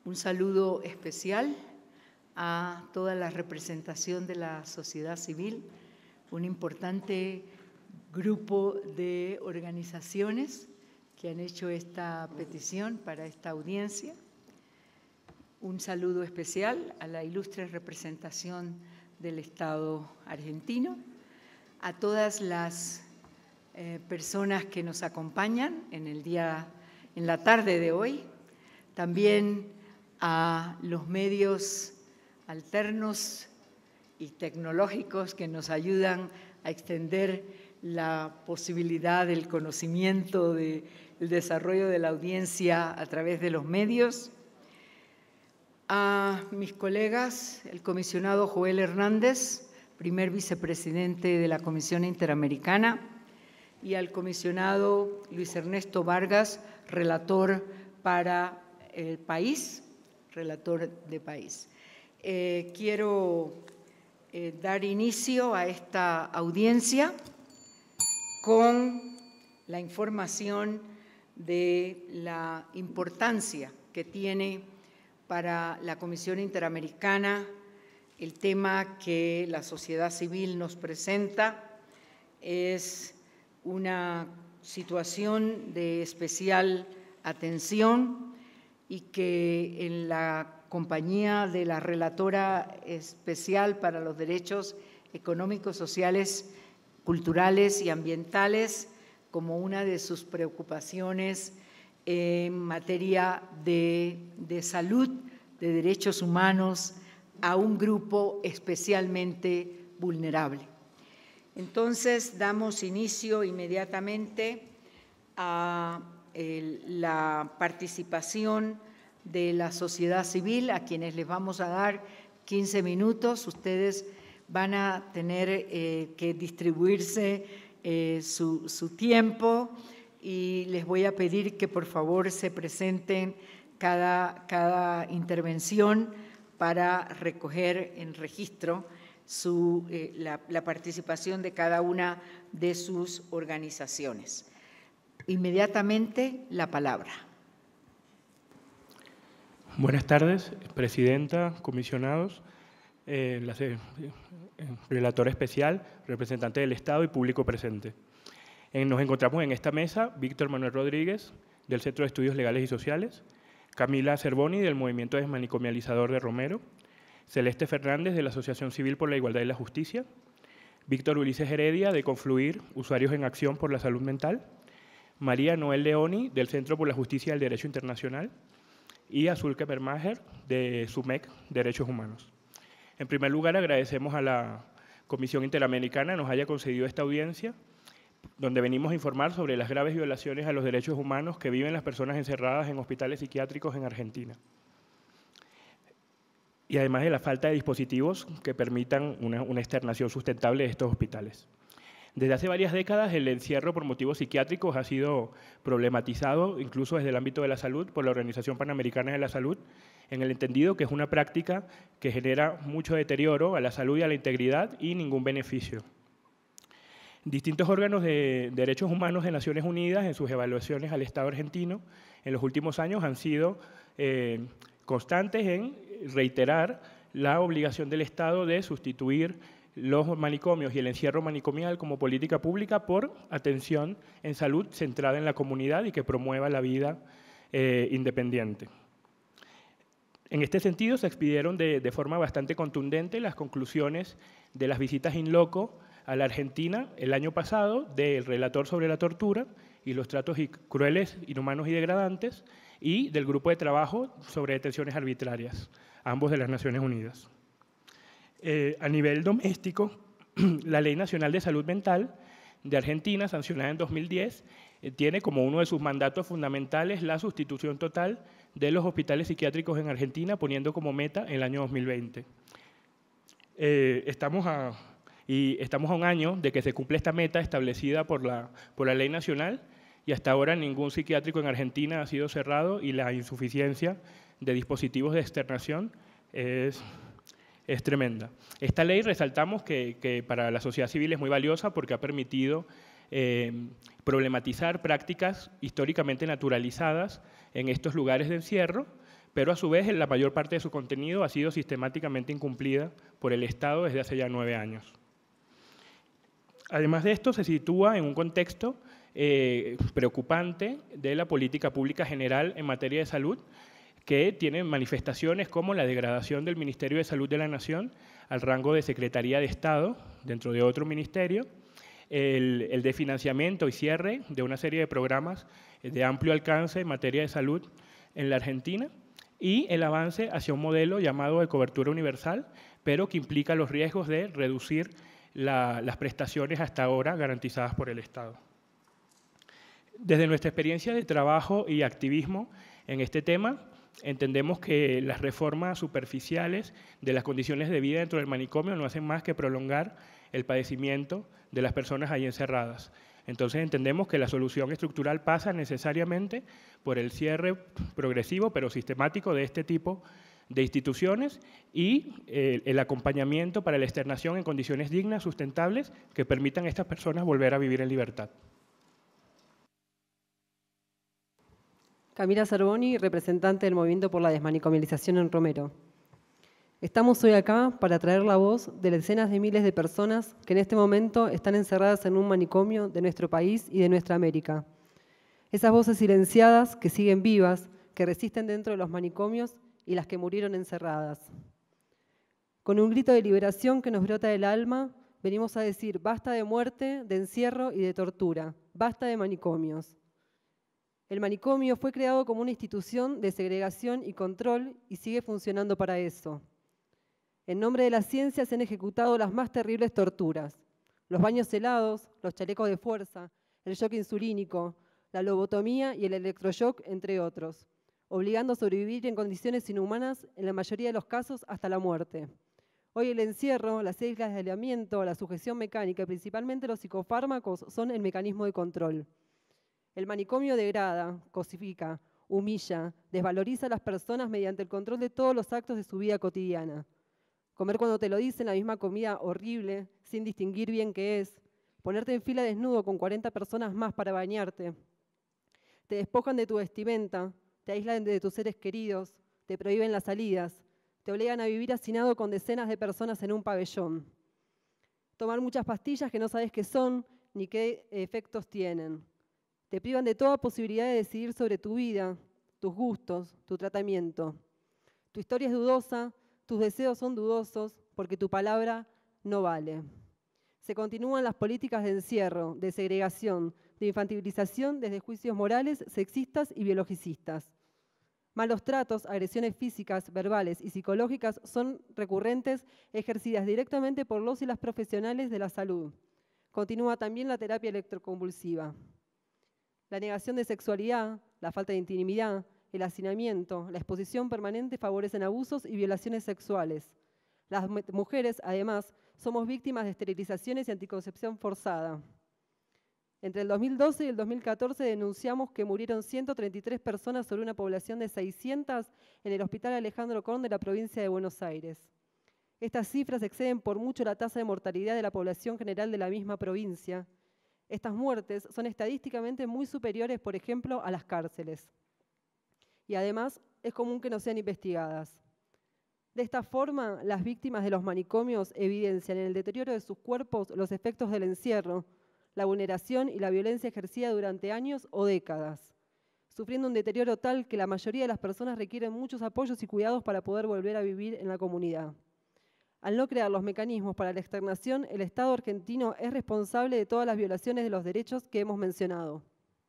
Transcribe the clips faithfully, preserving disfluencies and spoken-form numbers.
Un saludo especial a toda la representación de la sociedad civil, un importante grupo de organizaciones que han hecho esta petición para esta audiencia. Un saludo especial a la ilustre representación del Estado argentino, a todas las eh, personas que nos acompañan en el día, en la tarde de hoy, también a los medios alternos y tecnológicos que nos ayudan a extender la posibilidad del conocimiento, del desarrollo de la audiencia a través de los medios. A mis colegas, el comisionado Joel Hernández, primer vicepresidente de la Comisión Interamericana, y al comisionado Luis Ernesto Vargas, relator para el país, relator de país. Eh, quiero eh, dar inicio a esta audiencia con la información de la importancia que tiene para la Comisión Interamericana el tema que la sociedad civil nos presenta. Es una situación de especial atención y que en la compañía de la relatora especial para los derechos económicos, sociales, culturales y ambientales, como una de sus preocupaciones en materia de, de salud, de derechos humanos, a un grupo especialmente vulnerable. Entonces, damos inicio inmediatamente a el, la participación de la sociedad civil, a quienes les vamos a dar quince minutos. Ustedes van a tener eh, que distribuirse eh, su, su tiempo y les voy a pedir que por favor se presenten cada, cada intervención para recoger en registro su, eh, la, la participación de cada una de sus organizaciones. Inmediatamente la palabra. Buenas tardes, presidenta, comisionados, eh, la, eh, relator especial, representante del Estado y público presente. Eh, nos encontramos en esta mesa Víctor Manuel Rodríguez, del Centro de Estudios Legales y Sociales, Camila Cervoni, del Movimiento Desmanicomializador de Romero, Celeste Fernández, de la Asociación Civil por la Igualdad y la Justicia, Víctor Ulises Heredia, de Confluir, Usuarios en Acción por la Salud Mental, María Noel Leoni, del Centro por la Justicia y el Derecho Internacional, y Azul Kepermacher, de SUMEC, Derechos Humanos. En primer lugar, agradecemos a la Comisión Interamericana que nos haya concedido esta audiencia, donde venimos a informar sobre las graves violaciones a los derechos humanos que viven las personas encerradas en hospitales psiquiátricos en Argentina. Y además de la falta de dispositivos que permitan una, una externación sustentable de estos hospitales. Desde hace varias décadas, el encierro por motivos psiquiátricos ha sido problematizado, incluso desde el ámbito de la salud, por la Organización Panamericana de la Salud, en el entendido que es una práctica que genera mucho deterioro a la salud y a la integridad y ningún beneficio. Distintos órganos de derechos humanos de Naciones Unidas, en sus evaluaciones al Estado argentino, en los últimos años han sido eh, constantes en reiterar la obligación del Estado de sustituir los manicomios y el encierro manicomial como política pública por atención en salud centrada en la comunidad y que promueva la vida eh, independiente. En este sentido, se expidieron de, de forma bastante contundente las conclusiones de las visitas in loco a la Argentina el año pasado del relator sobre la tortura y los tratos crueles, inhumanos y degradantes, y del grupo de trabajo sobre detenciones arbitrarias, ambos de las Naciones Unidas. Eh, a nivel doméstico, la Ley Nacional de Salud Mental de Argentina, sancionada en dos mil diez, eh, tiene como uno de sus mandatos fundamentales la sustitución total de los hospitales psiquiátricos en Argentina, poniendo como meta el año dos mil veinte. Eh, estamos, a, y estamos a un año de que se cumple esta meta establecida por la, por la ley nacional y hasta ahora ningún psiquiátrico en Argentina ha sido cerrado y la insuficiencia de dispositivos de externación es, es tremenda. Esta ley resaltamos que, que para la sociedad civil es muy valiosa porque ha permitido eh, problematizar prácticas históricamente naturalizadas en estos lugares de encierro, pero a su vez la mayor parte de su contenido ha sido sistemáticamente incumplida por el Estado desde hace ya nueve años. Además de esto, se sitúa en un contexto eh, preocupante de la política pública general en materia de salud, que tiene manifestaciones como la degradación del Ministerio de Salud de la Nación al rango de Secretaría de Estado dentro de otro ministerio, el, el desfinanciamiento y cierre de una serie de programas de amplio alcance en materia de salud en la Argentina y el avance hacia un modelo llamado de cobertura universal, pero que implica los riesgos de reducir la, las prestaciones hasta ahora garantizadas por el Estado. Desde nuestra experiencia de trabajo y activismo en este tema, entendemos que las reformas superficiales de las condiciones de vida dentro del manicomio no hacen más que prolongar el padecimiento de las personas ahí encerradas. Entonces entendemos que la solución estructural pasa necesariamente por el cierre progresivo pero sistemático de este tipo de instituciones y eh, el acompañamiento para la externación en condiciones dignas, sustentables, que permitan a estas personas volver a vivir en libertad. Camila Zerboni, representante del Movimiento por la Desmanicomialización en Romero. Estamos hoy acá para traer la voz de decenas de miles de personas que en este momento están encerradas en un manicomio de nuestro país y de nuestra América. Esas voces silenciadas que siguen vivas, que resisten dentro de los manicomios y las que murieron encerradas. Con un grito de liberación que nos brota del alma, venimos a decir basta de muerte, de encierro y de tortura, basta de manicomios. El manicomio fue creado como una institución de segregación y control y sigue funcionando para eso. En nombre de la ciencia se han ejecutado las más terribles torturas. Los baños helados, los chalecos de fuerza, el shock insulínico, la lobotomía y el electroshock, entre otros, obligando a sobrevivir en condiciones inhumanas, en la mayoría de los casos hasta la muerte. Hoy el encierro, las islas de aislamiento, la sujeción mecánica y principalmente los psicofármacos son el mecanismo de control. El manicomio degrada, cosifica, humilla, desvaloriza a las personas mediante el control de todos los actos de su vida cotidiana. Comer cuando te lo dicen, la misma comida horrible, sin distinguir bien qué es. Ponerte en fila desnudo con cuarenta personas más para bañarte. Te despojan de tu vestimenta, te aíslan de tus seres queridos, te prohíben las salidas, te obligan a vivir hacinado con decenas de personas en un pabellón. Tomar muchas pastillas que no sabes qué son ni qué efectos tienen. Te privan de toda posibilidad de decidir sobre tu vida, tus gustos, tu tratamiento. Tu historia es dudosa, tus deseos son dudosos porque tu palabra no vale. Se continúan las políticas de encierro, de segregación, de infantilización desde juicios morales, sexistas y biologicistas. Malos tratos, agresiones físicas, verbales y psicológicas son recurrentes, ejercidas directamente por los y las profesionales de la salud. Continúa también la terapia electroconvulsiva. La negación de sexualidad, la falta de intimidad, el hacinamiento, la exposición permanente favorecen abusos y violaciones sexuales. Las mujeres, además, somos víctimas de esterilizaciones y anticoncepción forzada. Entre el dos mil doce y el dos mil catorce denunciamos que murieron ciento treinta y tres personas sobre una población de seiscientas en el Hospital Alejandro Korn de la provincia de Buenos Aires. Estas cifras exceden por mucho la tasa de mortalidad de la población general de la misma provincia. Estas muertes son estadísticamente muy superiores, por ejemplo, a las cárceles. Y además, es común que no sean investigadas. De esta forma, las víctimas de los manicomios evidencian en el deterioro de sus cuerpos los efectos del encierro, la vulneración y la violencia ejercida durante años o décadas, sufriendo un deterioro tal que la mayoría de las personas requieren muchos apoyos y cuidados para poder volver a vivir en la comunidad. Al no crear los mecanismos para la externación, el Estado argentino es responsable de todas las violaciones de los derechos que hemos mencionado.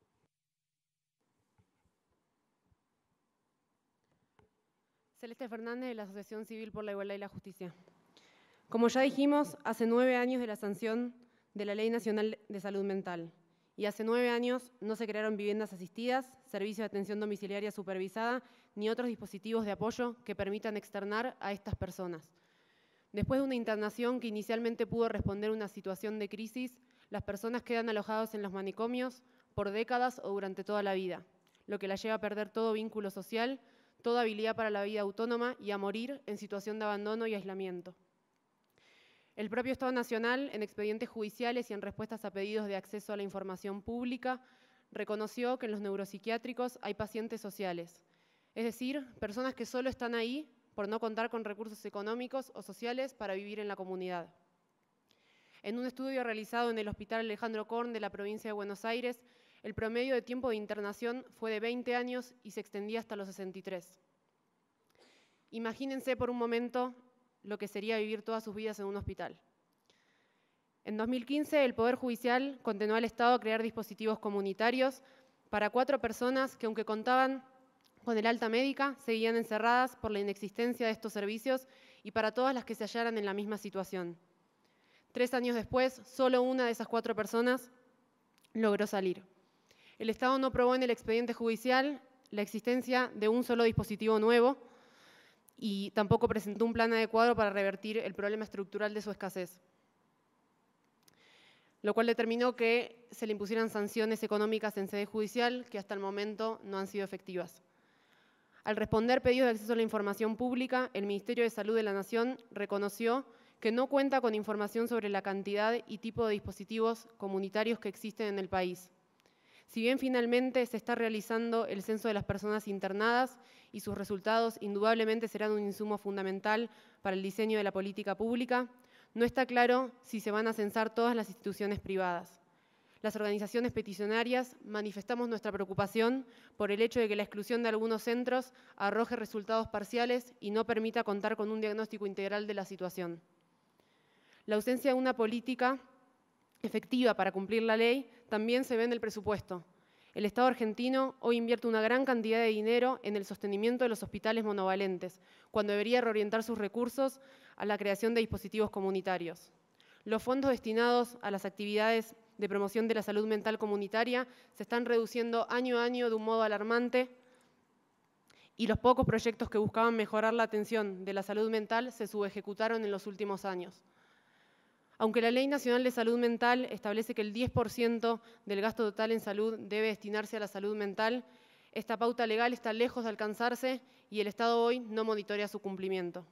Celeste Fernández, de la Asociación Civil por la Igualdad y la Justicia. Como ya dijimos, hace nueve años de la sanción de la Ley Nacional de Salud Mental y hace nueve años no se crearon viviendas asistidas, servicios de atención domiciliaria supervisada ni otros dispositivos de apoyo que permitan externar a estas personas. Después de una internación que inicialmente pudo responder a una situación de crisis, las personas quedan alojadas en los manicomios por décadas o durante toda la vida, lo que las lleva a perder todo vínculo social, toda habilidad para la vida autónoma y a morir en situación de abandono y aislamiento. El propio Estado Nacional, en expedientes judiciales y en respuestas a pedidos de acceso a la información pública, reconoció que en los neuropsiquiátricos hay pacientes sociales, Es decir, personas que solo están ahí por no contar con recursos económicos o sociales para vivir en la comunidad. En un estudio realizado en el Hospital Alejandro Korn de la provincia de Buenos Aires, el promedio de tiempo de internación fue de veinte años y se extendía hasta los sesenta y tres. Imagínense por un momento lo que sería vivir todas sus vidas en un hospital. En dos mil quince, el Poder Judicial condenó al Estado a crear dispositivos comunitarios para cuatro personas que, aunque contaban con el alta médica, seguían encerradas por la inexistencia de estos servicios y para todas las que se hallaran en la misma situación. Tres años después, solo una de esas cuatro personas logró salir. El Estado no probó en el expediente judicial la existencia de un solo dispositivo nuevo y tampoco presentó un plan adecuado para revertir el problema estructural de su escasez, lo cual determinó que se le impusieran sanciones económicas en sede judicial que hasta el momento no han sido efectivas. Al responder pedidos de acceso a la información pública, el Ministerio de Salud de la Nación reconoció que no cuenta con información sobre la cantidad y tipo de dispositivos comunitarios que existen en el país. Si bien finalmente se está realizando el censo de las personas internadas y sus resultados indudablemente serán un insumo fundamental para el diseño de la política pública, no está claro si se van a censar todas las instituciones privadas. Las organizaciones peticionarias manifestamos nuestra preocupación por el hecho de que la exclusión de algunos centros arroje resultados parciales y no permita contar con un diagnóstico integral de la situación. La ausencia de una política efectiva para cumplir la ley también se ve en el presupuesto. El Estado argentino hoy invierte una gran cantidad de dinero en el sostenimiento de los hospitales monovalentes, cuando debería reorientar sus recursos a la creación de dispositivos comunitarios. Los fondos destinados a las actividades de promoción de la salud mental comunitaria se están reduciendo año a año de un modo alarmante y los pocos proyectos que buscaban mejorar la atención de la salud mental se subejecutaron en los últimos años. Aunque la Ley Nacional de Salud Mental establece que el diez por ciento del gasto total en salud debe destinarse a la salud mental, esta pauta legal está lejos de alcanzarse y el Estado hoy no monitorea su cumplimiento.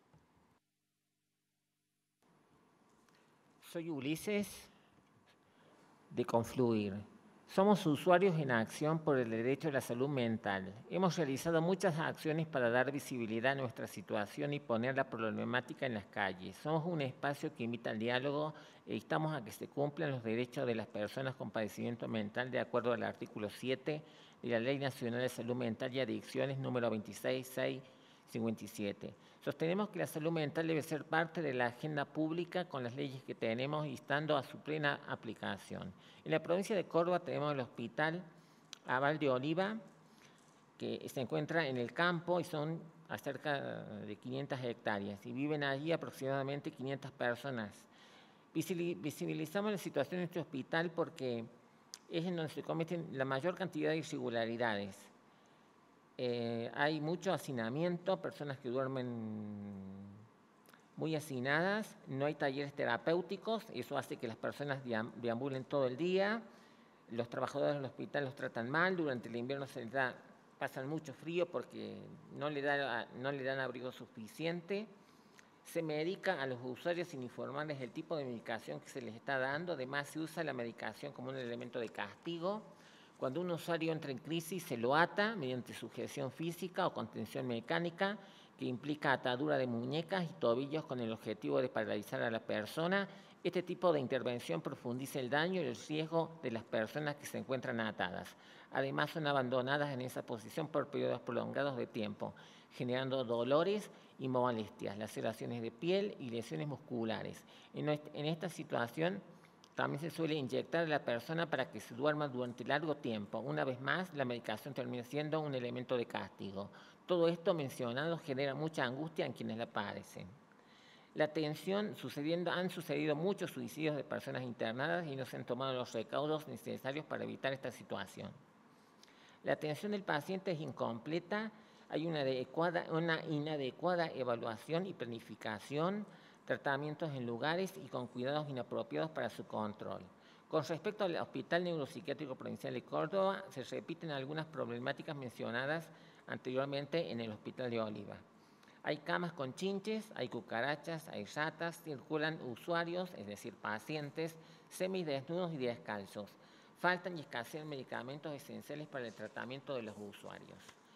Soy Ulises, de Confluir. Somos usuarios en acción por el derecho a la salud mental. Hemos realizado muchas acciones para dar visibilidad a nuestra situación y poner la problemática en las calles. Somos un espacio que invita al diálogo e instamos a que se cumplan los derechos de las personas con padecimiento mental de acuerdo al artículo siete de la Ley Nacional de Salud Mental y Adicciones número veintiséis mil seiscientos cincuenta y siete. Sostenemos que la salud mental debe ser parte de la agenda pública con las leyes que tenemos y estando a su plena aplicación. En la provincia de Córdoba tenemos el Hospital Aval de Oliva, que se encuentra en el campo y son a cerca de quinientas hectáreas y viven allí aproximadamente quinientas personas. Visibilizamos la situación de este hospital porque es en donde se cometen la mayor cantidad de irregularidades. Eh, hay mucho hacinamiento, personas que duermen muy hacinadas, no hay talleres terapéuticos, eso hace que las personas deambulen todo el día, los trabajadores del hospital los tratan mal, durante el invierno se les da, pasan mucho frío porque no le, da, no le dan abrigo suficiente, se medica a los usuarios sin informarles el tipo de medicación que se les está dando, además se usa la medicación como un elemento de castigo. Cuando un usuario entra en crisis, se lo ata mediante sujeción física o contención mecánica, que implica atadura de muñecas y tobillos con el objetivo de paralizar a la persona. Este tipo de intervención profundiza el daño y el riesgo de las personas que se encuentran atadas. Además, son abandonadas en esa posición por periodos prolongados de tiempo, generando dolores y molestias, laceraciones de piel y lesiones musculares. En esta situación, también se suele inyectar a la persona para que se duerma durante largo tiempo. Una vez más, la medicación termina siendo un elemento de castigo. Todo esto mencionado genera mucha angustia en quienes la padecen. La atención, sucediendo, han sucedido muchos suicidios de personas internadas y no se han tomado los recaudos necesarios para evitar esta situación. La atención del paciente es incompleta, hay una, adecuada, una inadecuada evaluación y planificación, tratamientos en lugares y con cuidados inapropiados para su control. Con respecto al Hospital Neuropsiquiátrico Provincial de Córdoba, se repiten algunas problemáticas mencionadas anteriormente en el Hospital de Oliva. Hay camas con chinches, hay cucarachas, hay ratas, circulan usuarios, es decir, pacientes, semidesnudos y descalzos. Faltan y escasean medicamentos esenciales para el tratamiento de los usuarios.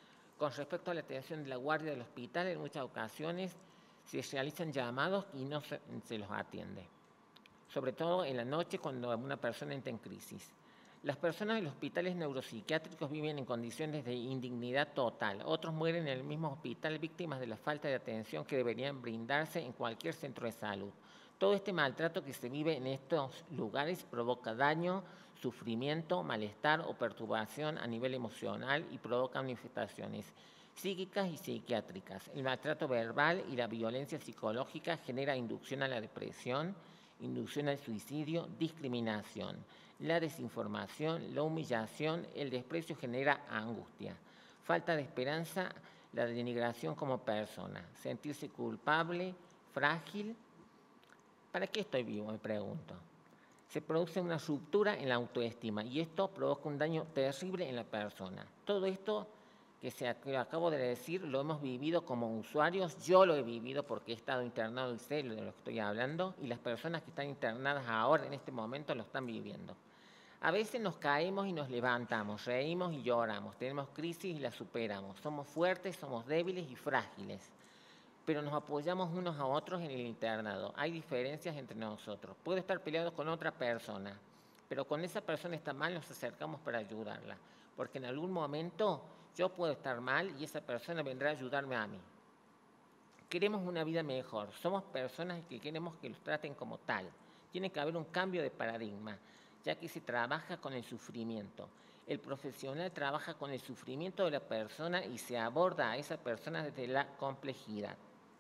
Con respecto a la atención de la guardia del hospital, en muchas ocasiones se realizan llamados y no se, se los atiende, sobre todo en la noche cuando una persona entra en crisis. Las personas en los hospitales neuropsiquiátricos viven en condiciones de indignidad total. Otros mueren en el mismo hospital víctimas de la falta de atención que deberían brindarse en cualquier centro de salud. Todo este maltrato que se vive en estos lugares provoca daño, sufrimiento, malestar o perturbación a nivel emocional y provoca manifestaciones psíquicas y psiquiátricas. El maltrato verbal y la violencia psicológica genera inducción a la depresión, inducción al suicidio, discriminación. La desinformación, la humillación, el desprecio genera angustia. Falta de esperanza, la denigración como persona. Sentirse culpable, frágil. ¿Para qué estoy vivo?, me pregunto. Se produce una ruptura en la autoestima y esto provoca un daño terrible en la persona. Todo esto que, se, que acabo de decir lo hemos vivido como usuarios. Yo lo he vivido porque he estado internado y sé de lo que estoy hablando, y las personas que están internadas ahora en este momento lo están viviendo. A veces nos caemos y nos levantamos, reímos y lloramos, tenemos crisis y las superamos. Somos fuertes, somos débiles y frágiles, pero nos apoyamos unos a otros en el internado. Hay diferencias entre nosotros. Puedo estar peleado con otra persona, pero con esa persona está mal, nos acercamos para ayudarla, porque en algún momento yo puedo estar mal y esa persona vendrá a ayudarme a mí. Queremos una vida mejor, somos personas que queremos que los traten como tal. Tiene que haber un cambio de paradigma, ya que se trabaja con el sufrimiento. El profesional trabaja con el sufrimiento de la persona y se aborda a esa persona desde la complejidad.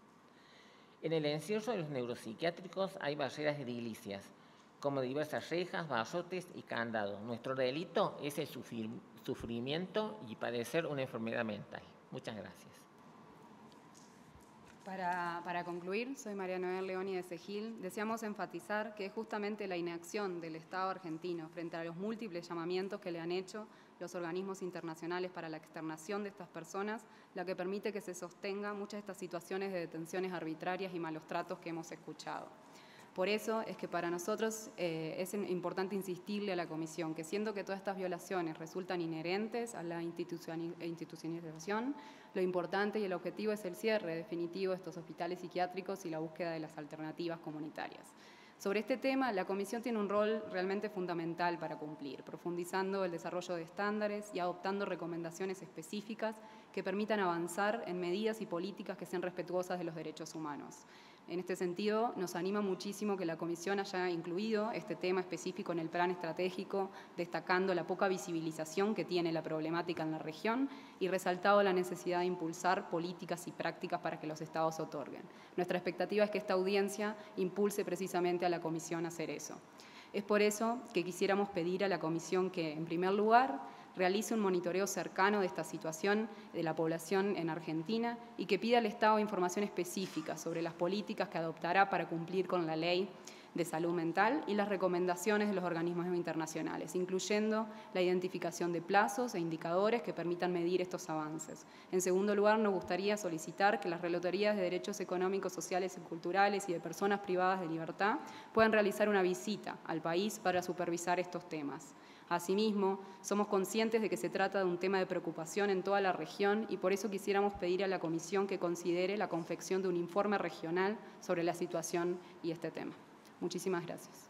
En el encierro de los neuropsiquiátricos hay barreras edilicias, como diversas rejas, barrotes y candados. Nuestro delito es el sufrimiento y padecer una enfermedad mental. Muchas gracias. Para, para concluir, soy María Noel Leoni de Segil. Deseamos enfatizar que es justamente la inacción del Estado argentino frente a los múltiples llamamientos que le han hecho los organismos internacionales para la externación de estas personas la que permite que se sostengan muchas de estas situaciones de detenciones arbitrarias y malos tratos que hemos escuchado. Por eso es que para nosotros eh, es importante insistirle a la Comisión que, siendo que todas estas violaciones resultan inherentes a la institucionalización, lo importante y el objetivo es el cierre definitivo de estos hospitales psiquiátricos y la búsqueda de las alternativas comunitarias. Sobre este tema, la Comisión tiene un rol realmente fundamental para cumplir, profundizando el desarrollo de estándares y adoptando recomendaciones específicas que permitan avanzar en medidas y políticas que sean respetuosas de los derechos humanos. En este sentido, nos anima muchísimo que la Comisión haya incluido este tema específico en el plan estratégico, destacando la poca visibilización que tiene la problemática en la región y resaltado la necesidad de impulsar políticas y prácticas para que los Estados otorguen. Nuestra expectativa es que esta audiencia impulse precisamente a la Comisión a hacer eso. Es por eso que quisiéramos pedir a la Comisión que, en primer lugar, realice un monitoreo cercano de esta situación de la población en Argentina y que pida al Estado información específica sobre las políticas que adoptará para cumplir con la ley de salud mental y las recomendaciones de los organismos internacionales, incluyendo la identificación de plazos e indicadores que permitan medir estos avances. En segundo lugar, nos gustaría solicitar que las Relatorías de Derechos Económicos, Sociales y Culturales y de Personas Privadas de Libertad puedan realizar una visita al país para supervisar estos temas. Asimismo, somos conscientes de que se trata de un tema de preocupación en toda la región y por eso quisiéramos pedir a la Comisión que considere la confección de un informe regional sobre la situación y este tema. Muchísimas gracias.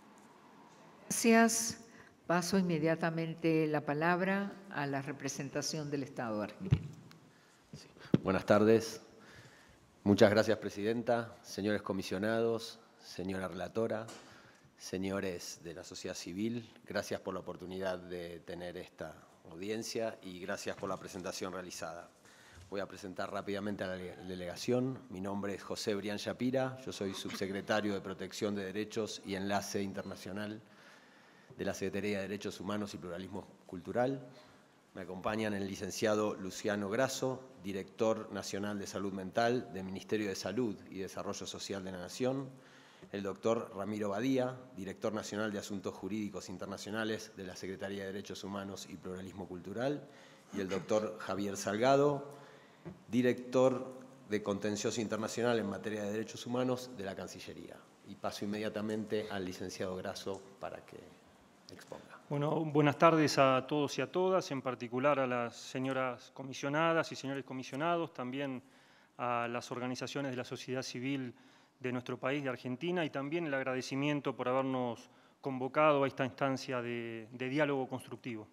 Gracias. Paso inmediatamente la palabra a la representación del Estado argentino. Sí. Buenas tardes. Muchas gracias, Presidenta, señores comisionados, señora relatora, señores de la sociedad civil. Gracias por la oportunidad de tener esta audiencia y gracias por la presentación realizada. Voy a presentar rápidamente a la delegación. Mi nombre es José Brián Shapira, yo soy subsecretario de Protección de Derechos y Enlace Internacional de la Secretaría de Derechos Humanos y Pluralismo Cultural. Me acompañan el licenciado Luciano Grasso, director nacional de Salud Mental del Ministerio de Salud y Desarrollo Social de la Nación, el doctor Ramiro Badía, director nacional de Asuntos Jurídicos Internacionales de la Secretaría de Derechos Humanos y Pluralismo Cultural, y el doctor Javier Salgado, director de Contencioso Internacional en materia de derechos humanos de la Cancillería. Y paso inmediatamente al licenciado Grasso para que exponga. Bueno, buenas tardes a todos y a todas, en particular a las señoras comisionadas y señores comisionados, también a las organizaciones de la sociedad civil de nuestro país, de Argentina, y también el agradecimiento por habernos convocado a esta instancia de, de diálogo constructivo.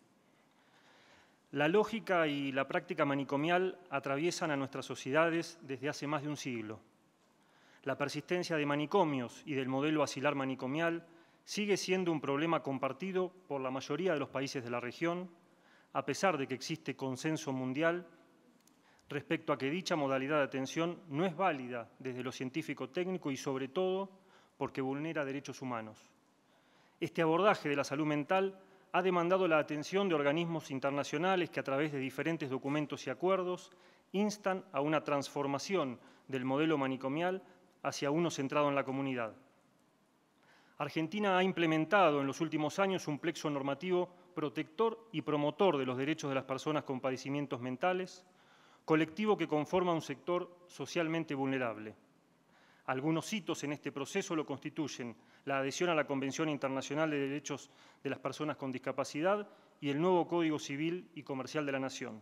La lógica y la práctica manicomial atraviesan a nuestras sociedades desde hace más de un siglo. La persistencia de manicomios y del modelo asilar manicomial sigue siendo un problema compartido por la mayoría de los países de la región, a pesar de que existe consenso mundial respecto a que dicha modalidad de atención no es válida desde lo científico-técnico y, sobre todo, porque vulnera derechos humanos. Este abordaje de la salud mental ha demandado la atención de organismos internacionales que, a través de diferentes documentos y acuerdos, instan a una transformación del modelo manicomial hacia uno centrado en la comunidad. Argentina ha implementado en los últimos años un plexo normativo protector y promotor de los derechos de las personas con padecimientos mentales, colectivo que conforma un sector socialmente vulnerable. Algunos hitos en este proceso lo constituyen la adhesión a la Convención Internacional de Derechos de las Personas con Discapacidad y el nuevo Código Civil y Comercial de la Nación.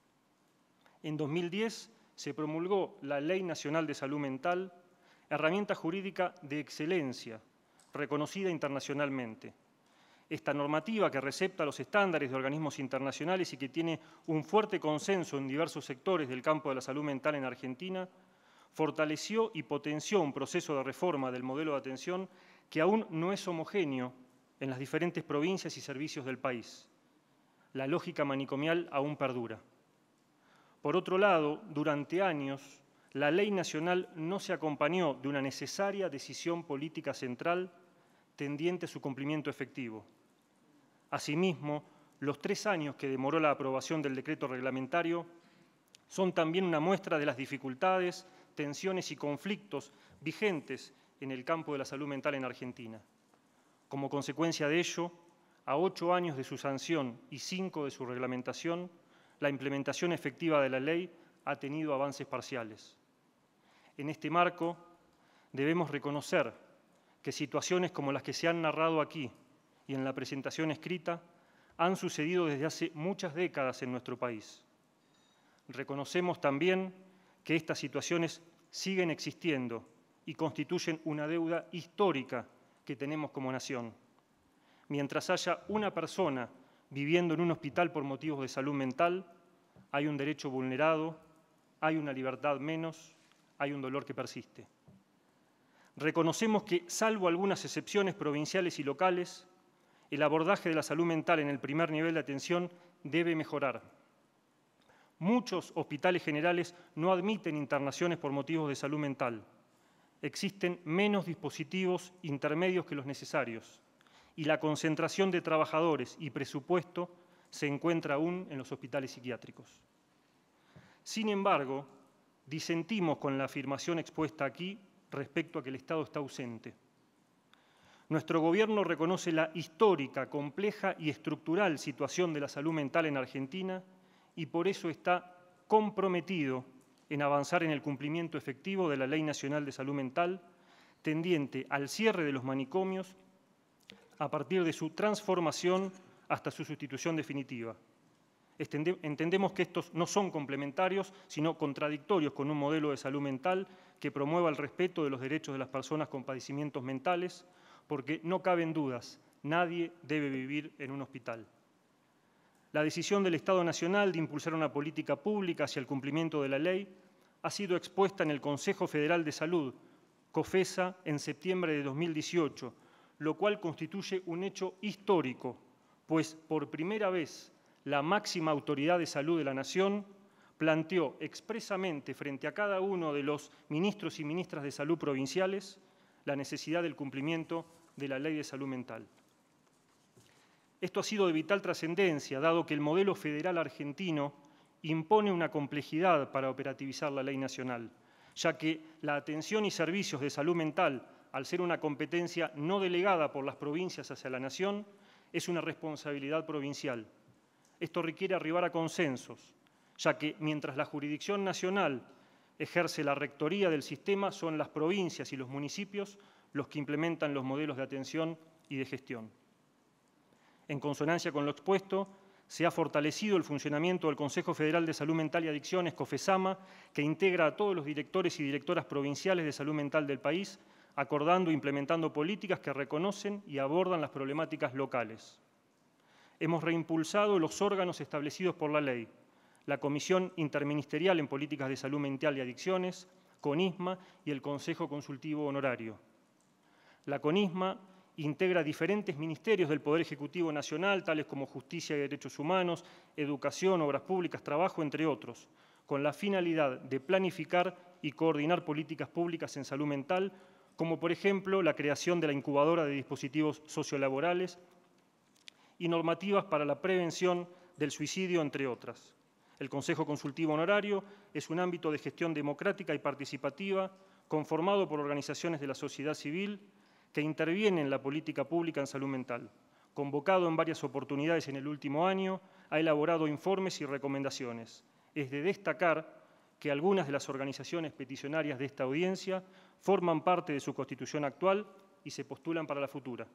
En dos mil diez se promulgó la Ley Nacional de Salud Mental, herramienta jurídica de excelencia, reconocida internacionalmente. Esta normativa, que recepta los estándares de organismos internacionales y que tiene un fuerte consenso en diversos sectores del campo de la salud mental en Argentina, fortaleció y potenció un proceso de reforma del modelo de atención que aún no es homogéneo en las diferentes provincias y servicios del país. La lógica manicomial aún perdura. Por otro lado, durante años, la ley nacional no se acompañó de una necesaria decisión política central tendiente a su cumplimiento efectivo. Asimismo, los tres años que demoró la aprobación del decreto reglamentario son también una muestra de las dificultades, tensiones y conflictos vigentes en el campo de la salud mental en Argentina. Como consecuencia de ello, a ocho años de su sanción y cinco de su reglamentación, la implementación efectiva de la ley ha tenido avances parciales. En este marco, debemos reconocer que situaciones como las que se han narrado aquí y en la presentación escrita han sucedido desde hace muchas décadas en nuestro país. Reconocemos también que estas situaciones siguen existiendo y constituyen una deuda histórica que tenemos como nación. Mientras haya una persona viviendo en un hospital por motivos de salud mental, hay un derecho vulnerado, hay una libertad menos, hay un dolor que persiste. Reconocemos que, salvo algunas excepciones provinciales y locales, el abordaje de la salud mental en el primer nivel de atención debe mejorar. Muchos hospitales generales no admiten internaciones por motivos de salud mental. Existen menos dispositivos intermedios que los necesarios y la concentración de trabajadores y presupuesto se encuentra aún en los hospitales psiquiátricos. Sin embargo, disentimos con la afirmación expuesta aquí respecto a que el Estado está ausente. Nuestro Gobierno reconoce la histórica, compleja y estructural situación de la salud mental en Argentina y por eso está comprometido en avanzar en el cumplimiento efectivo de la Ley Nacional de Salud Mental, tendiente al cierre de los manicomios a partir de su transformación hasta su sustitución definitiva. Entendemos que estos no son complementarios, sino contradictorios con un modelo de salud mental que promueva el respeto de los derechos de las personas con padecimientos mentales, porque no caben dudas, nadie debe vivir en un hospital. La decisión del Estado Nacional de impulsar una política pública hacia el cumplimiento de la ley ha sido expuesta en el Consejo Federal de Salud, COFESA, en septiembre de dos mil dieciocho, lo cual constituye un hecho histórico, pues por primera vez la máxima autoridad de salud de la Nación planteó expresamente frente a cada uno de los ministros y ministras de salud provinciales la necesidad del cumplimiento de la Ley de Salud Mental. Esto ha sido de vital trascendencia, dado que el modelo federal argentino impone una complejidad para operativizar la ley nacional, ya que la atención y servicios de salud mental, al ser una competencia no delegada por las provincias hacia la Nación, es una responsabilidad provincial. Esto requiere arribar a consensos, ya que mientras la jurisdicción nacional ejerce la rectoría del sistema, son las provincias y los municipios los que implementan los modelos de atención y de gestión. En consonancia con lo expuesto, se ha fortalecido el funcionamiento del Consejo Federal de Salud Mental y Adicciones, COFESAMA, que integra a todos los directores y directoras provinciales de salud mental del país, acordando e implementando políticas que reconocen y abordan las problemáticas locales. Hemos reimpulsado los órganos establecidos por la ley, la Comisión Interministerial en Políticas de Salud Mental y Adicciones, CONISMA, y el Consejo Consultivo Honorario. La CONISMA integra diferentes ministerios del Poder Ejecutivo Nacional, tales como Justicia y Derechos Humanos, Educación, Obras Públicas, Trabajo, entre otros, con la finalidad de planificar y coordinar políticas públicas en salud mental, como por ejemplo la creación de la incubadora de dispositivos sociolaborales y normativas para la prevención del suicidio, entre otras. El Consejo Consultivo Honorario es un ámbito de gestión democrática y participativa conformado por organizaciones de la sociedad civil que interviene en la política pública en salud mental. Convocado en varias oportunidades en el último año, ha elaborado informes y recomendaciones. Es de destacar que algunas de las organizaciones peticionarias de esta audiencia forman parte de su constitución actual y se postulan para la futura.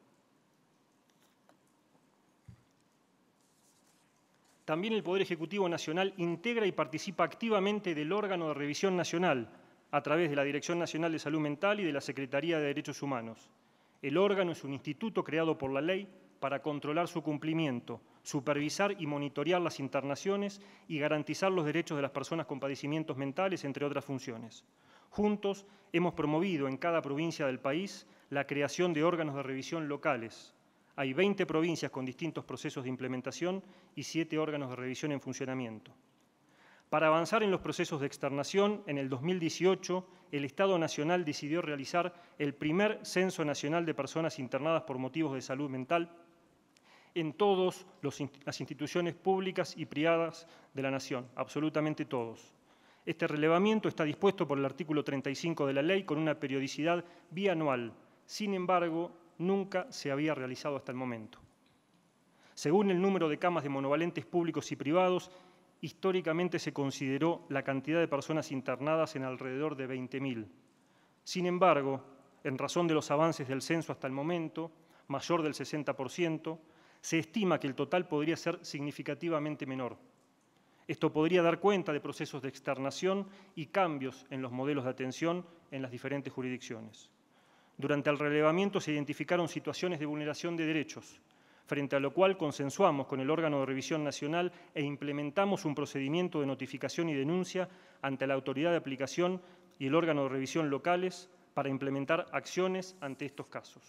También el Poder Ejecutivo Nacional integra y participa activamente del órgano de revisión nacional a través de la Dirección Nacional de Salud Mental y de la Secretaría de Derechos Humanos. El órgano es un instituto creado por la ley para controlar su cumplimiento, supervisar y monitorear las internaciones y garantizar los derechos de las personas con padecimientos mentales, entre otras funciones. Juntos hemos promovido en cada provincia del país la creación de órganos de revisión locales. Hay veinte provincias con distintos procesos de implementación y siete órganos de revisión en funcionamiento. Para avanzar en los procesos de externación, en el dos mil dieciocho, el Estado Nacional decidió realizar el primer Censo Nacional de Personas Internadas por motivos de salud mental en todas las instituciones públicas y privadas de la Nación, absolutamente todos. Este relevamiento está dispuesto por el artículo treinta y cinco de la ley con una periodicidad bianual. Sin embargo, nunca se había realizado hasta el momento. Según el número de camas de monovalentes públicos y privados, históricamente se consideró la cantidad de personas internadas en alrededor de veinte mil. Sin embargo, en razón de los avances del censo hasta el momento, mayor del sesenta por ciento, se estima que el total podría ser significativamente menor. Esto podría dar cuenta de procesos de externación y cambios en los modelos de atención en las diferentes jurisdicciones. Durante el relevamiento se identificaron situaciones de vulneración de derechos, frente a lo cual consensuamos con el órgano de revisión nacional e implementamos un procedimiento de notificación y denuncia ante la autoridad de aplicación y el órgano de revisión locales para implementar acciones ante estos casos.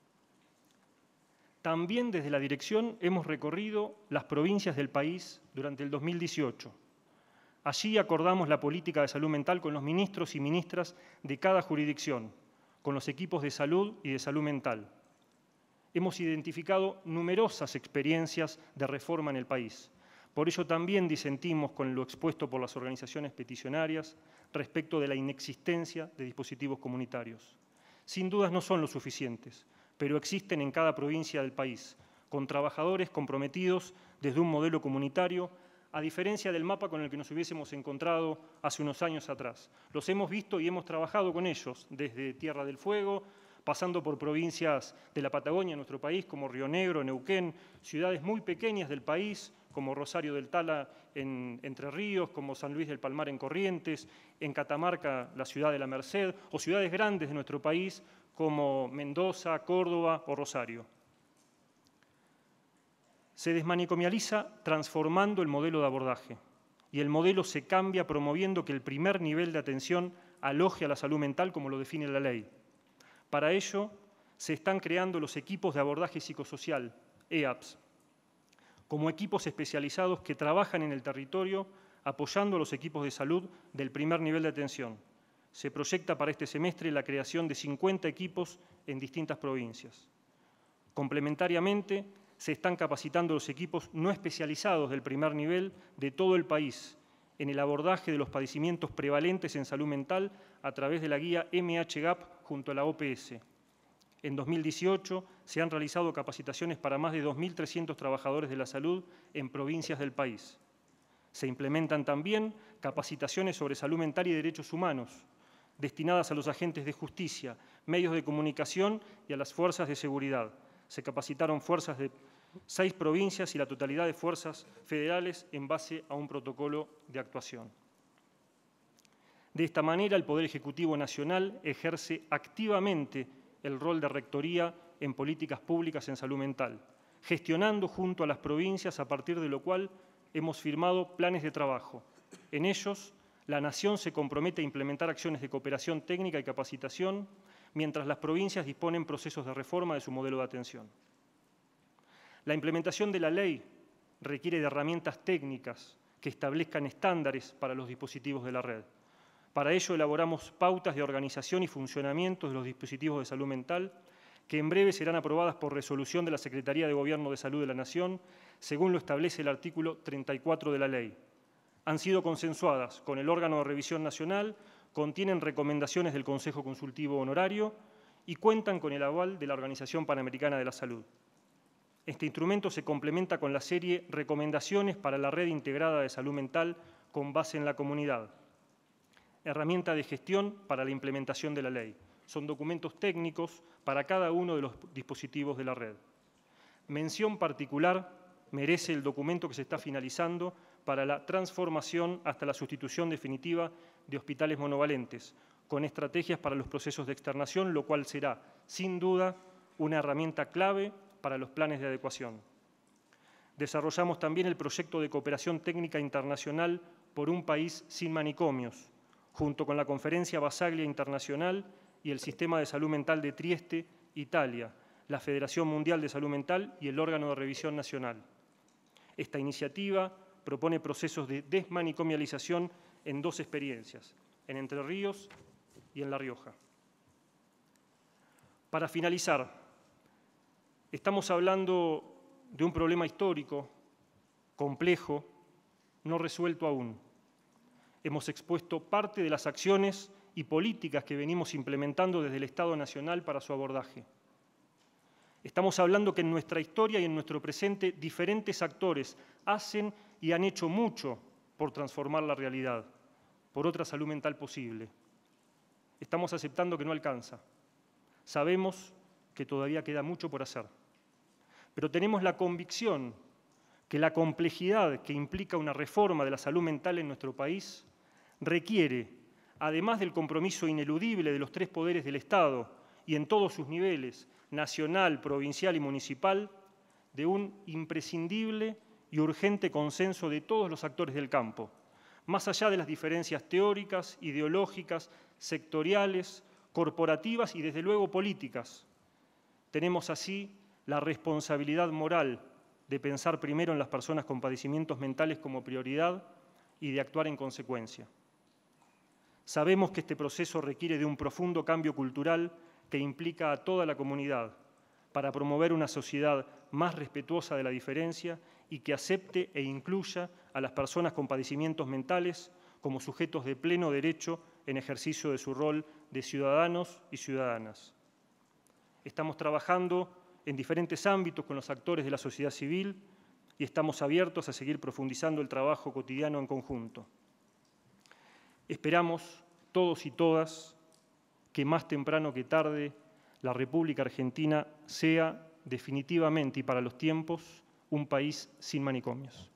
También desde la dirección hemos recorrido las provincias del país durante el dos mil dieciocho. Allí acordamos la política de salud mental con los ministros y ministras de cada jurisdicción, con los equipos de salud y de salud mental. Hemos identificado numerosas experiencias de reforma en el país. Por ello también disentimos con lo expuesto por las organizaciones peticionarias respecto de la inexistencia de dispositivos comunitarios. Sin dudas no son lo suficientes, pero existen en cada provincia del país, con trabajadores comprometidos desde un modelo comunitario, a diferencia del mapa con el que nos hubiésemos encontrado hace unos años atrás. Los hemos visto y hemos trabajado con ellos, desde Tierra del Fuego, pasando por provincias de la Patagonia, nuestro país, como Río Negro, Neuquén, ciudades muy pequeñas del país, como Rosario del Tala en Entre Ríos, como San Luis del Palmar en Corrientes, en Catamarca, la ciudad de La Merced, o ciudades grandes de nuestro país, como Mendoza, Córdoba o Rosario. Se desmanicomializa transformando el modelo de abordaje, y el modelo se cambia promoviendo que el primer nivel de atención aloje a la salud mental como lo define la ley. Para ello, se están creando los equipos de abordaje psicosocial, E A Ps, como equipos especializados que trabajan en el territorio apoyando a los equipos de salud del primer nivel de atención. Se proyecta para este semestre la creación de cincuenta equipos en distintas provincias. Complementariamente, se están capacitando los equipos no especializados del primer nivel de todo el país en el abordaje de los padecimientos prevalentes en salud mental a través de la guía M H GAP junto a la O P S. En dos mil dieciocho se han realizado capacitaciones para más de dos mil trescientos trabajadores de la salud en provincias del país. Se implementan también capacitaciones sobre salud mental y derechos humanos, destinadas a los agentes de justicia, medios de comunicación y a las fuerzas de seguridad. Se capacitaron fuerzas de seis provincias y la totalidad de fuerzas federales en base a un protocolo de actuación. De esta manera, el Poder Ejecutivo Nacional ejerce activamente el rol de rectoría en políticas públicas en salud mental, gestionando junto a las provincias, a partir de lo cual hemos firmado planes de trabajo. En ellos, la Nación se compromete a implementar acciones de cooperación técnica y capacitación, mientras las provincias disponen procesos de reforma de su modelo de atención. La implementación de la ley requiere de herramientas técnicas que establezcan estándares para los dispositivos de la red. Para ello elaboramos pautas de organización y funcionamiento de los dispositivos de salud mental, que en breve serán aprobadas por resolución de la Secretaría de Gobierno de Salud de la Nación, según lo establece el artículo treinta y cuatro de la ley. Han sido consensuadas con el órgano de revisión nacional, contienen recomendaciones del Consejo Consultivo Honorario y cuentan con el aval de la Organización Panamericana de la Salud. Este instrumento se complementa con la serie Recomendaciones para la Red Integrada de Salud Mental con base en la comunidad, herramienta de gestión para la implementación de la ley. Son documentos técnicos para cada uno de los dispositivos de la red. Mención particular merece el documento que se está finalizando para la transformación hasta la sustitución definitiva de hospitales monovalentes, con estrategias para los procesos de externación, lo cual será, sin duda, una herramienta clave para los planes de adecuación. Desarrollamos también el proyecto de cooperación técnica internacional por un país sin manicomios, junto con la Conferencia Basaglia Internacional y el Sistema de Salud Mental de Trieste, Italia, la Federación Mundial de Salud Mental y el órgano de revisión nacional. Esta iniciativa propone procesos de desmanicomialización en dos experiencias, en Entre Ríos y en La Rioja. Para finalizar, estamos hablando de un problema histórico, complejo, no resuelto aún. Hemos expuesto parte de las acciones y políticas que venimos implementando desde el Estado Nacional para su abordaje. Estamos hablando que en nuestra historia y en nuestro presente diferentes actores hacen y han hecho mucho por transformar la realidad, por otra salud mental posible. Estamos aceptando que no alcanza. Sabemos que todavía queda mucho por hacer. Pero tenemos la convicción que la complejidad que implica una reforma de la salud mental en nuestro país requiere, además del compromiso ineludible de los tres poderes del Estado y en todos sus niveles, nacional, provincial y municipal, de un imprescindible y urgente consenso de todos los actores del campo, más allá de las diferencias teóricas, ideológicas, sectoriales, corporativas y, desde luego, políticas. Tenemos así la responsabilidad moral de pensar primero en las personas con padecimientos mentales como prioridad y de actuar en consecuencia. Sabemos que este proceso requiere de un profundo cambio cultural que implica a toda la comunidad para promover una sociedad más respetuosa de la diferencia y que acepte e incluya a las personas con padecimientos mentales como sujetos de pleno derecho en ejercicio de su rol de ciudadanos y ciudadanas. Estamos trabajando en diferentes ámbitos con los actores de la sociedad civil y estamos abiertos a seguir profundizando el trabajo cotidiano en conjunto. Esperamos, todos y todas, que más temprano que tarde la República Argentina sea definitivamente y para los tiempos un país sin manicomios.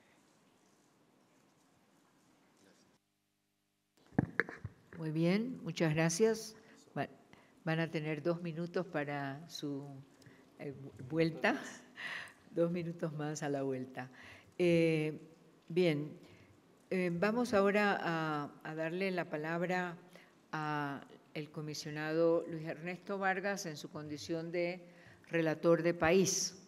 Muy bien, muchas gracias. Van a tener dos minutos para su eh, vuelta, dos minutos más a la vuelta. Eh, bien, eh, vamos ahora a, a darle la palabra al comisionado Luis Ernesto Vargas en su condición de relator de país.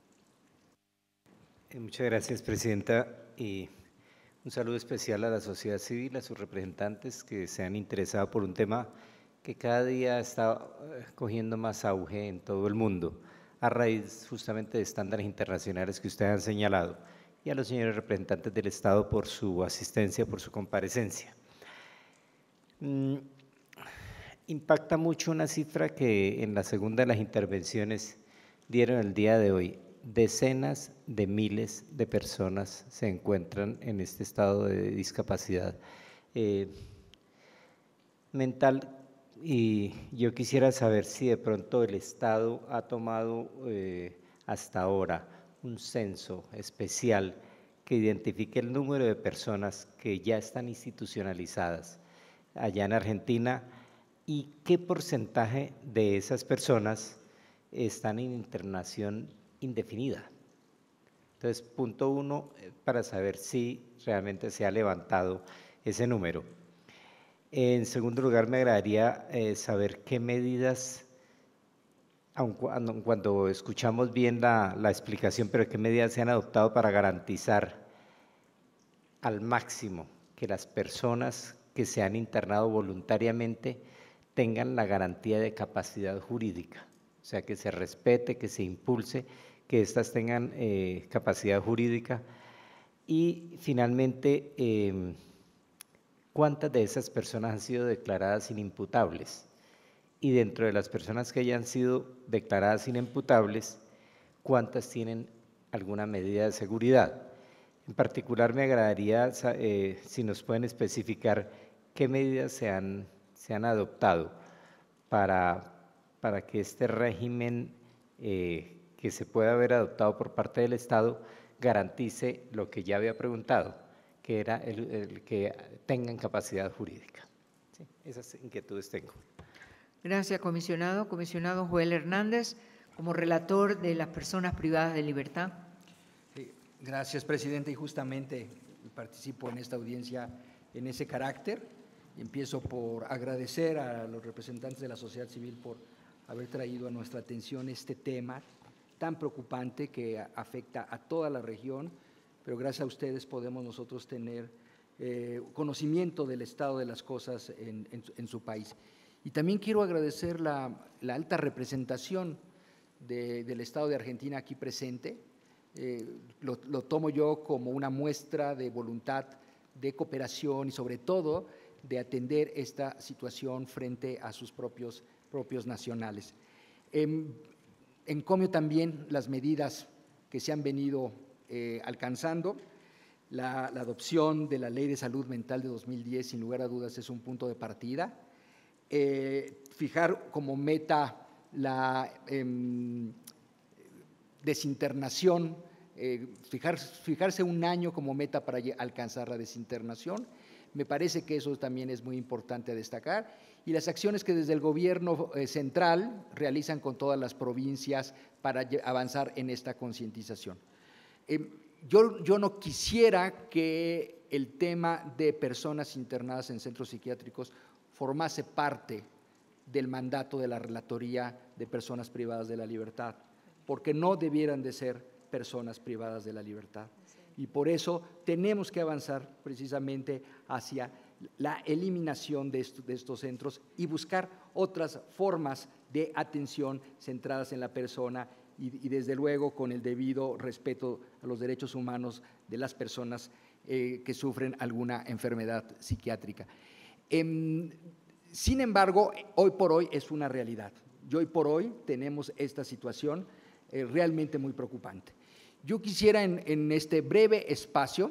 Muchas gracias, Presidenta, y un saludo especial a la sociedad civil, a sus representantes que se han interesado por un tema que cada día está cogiendo más auge en todo el mundo, a raíz justamente de estándares internacionales que ustedes han señalado, y a los señores representantes del Estado por su asistencia, por su comparecencia. Mm, impacta mucho una cifra que en la segunda de las intervenciones dieron el día de hoy. Decenas de miles de personas se encuentran en este estado de discapacidad eh, mental, y yo quisiera saber si de pronto el Estado ha tomado eh, hasta ahora un censo especial que identifique el número de personas que ya están institucionalizadas allá en Argentina y qué porcentaje de esas personas están en internación indefinida. Entonces, punto uno, para saber si realmente se ha levantado ese número. En segundo lugar, me agradaría eh, saber qué medidas, aun cuando, cuando escuchamos bien la, la explicación, pero qué medidas se han adoptado para garantizar al máximo que las personas que se han internado voluntariamente tengan la garantía de capacidad jurídica, o sea, que se respete, que se impulse, que éstas tengan eh, capacidad jurídica. Y finalmente, eh, ¿cuántas de esas personas han sido declaradas inimputables? Y dentro de las personas que hayan sido declaradas inimputables, ¿cuántas tienen alguna medida de seguridad? En particular, me agradaría eh, si nos pueden especificar qué medidas se han, se han adoptado para, para que este régimen eh, que se pueda haber adoptado por parte del Estado garantice lo que ya había preguntado, que era el, el que tengan capacidad jurídica. Sí, esas inquietudes tengo. Gracias, comisionado. Comisionado Joel Hernández, como relator de las personas privadas de libertad. Gracias, presidente, y justamente participo en esta audiencia en ese carácter. Empiezo por agradecer a los representantes de la sociedad civil por haber traído a nuestra atención este tema tan preocupante que afecta a toda la región, pero gracias a ustedes podemos nosotros tener eh, conocimiento del estado de las cosas en, en, en su país. Y también quiero agradecer la, la alta representación de, del Estado de Argentina aquí presente. Eh, lo, lo tomo yo como una muestra de voluntad de cooperación y sobre todo de atender esta situación frente a sus propios, propios nacionales. Eh, encomio también las medidas que se han venido eh, alcanzando. La, la adopción de la Ley de Salud Mental de dos mil diez, sin lugar a dudas, es un punto de partida. Eh, fijar como meta la eh, desinternación, eh, fijar, fijarse un año como meta para alcanzar la desinternación, me parece que eso también es muy importante a destacar, y las acciones que desde el gobierno eh, central realizan con todas las provincias para avanzar en esta concientización. Eh, yo, yo no quisiera que el tema de personas internadas en centros psiquiátricos formase parte del mandato de la Relatoría de Personas Privadas de la Libertad, porque no debieran de ser personas privadas de la libertad. Y por eso tenemos que avanzar precisamente hacia la eliminación de, esto, de estos centros y buscar otras formas de atención centradas en la persona y, y desde luego con el debido respeto a los derechos humanos de las personas eh, que sufren alguna enfermedad psiquiátrica. Eh, sin embargo, hoy por hoy es una realidad. Y hoy por hoy tenemos esta situación eh, realmente muy preocupante. Yo quisiera en, en este breve espacio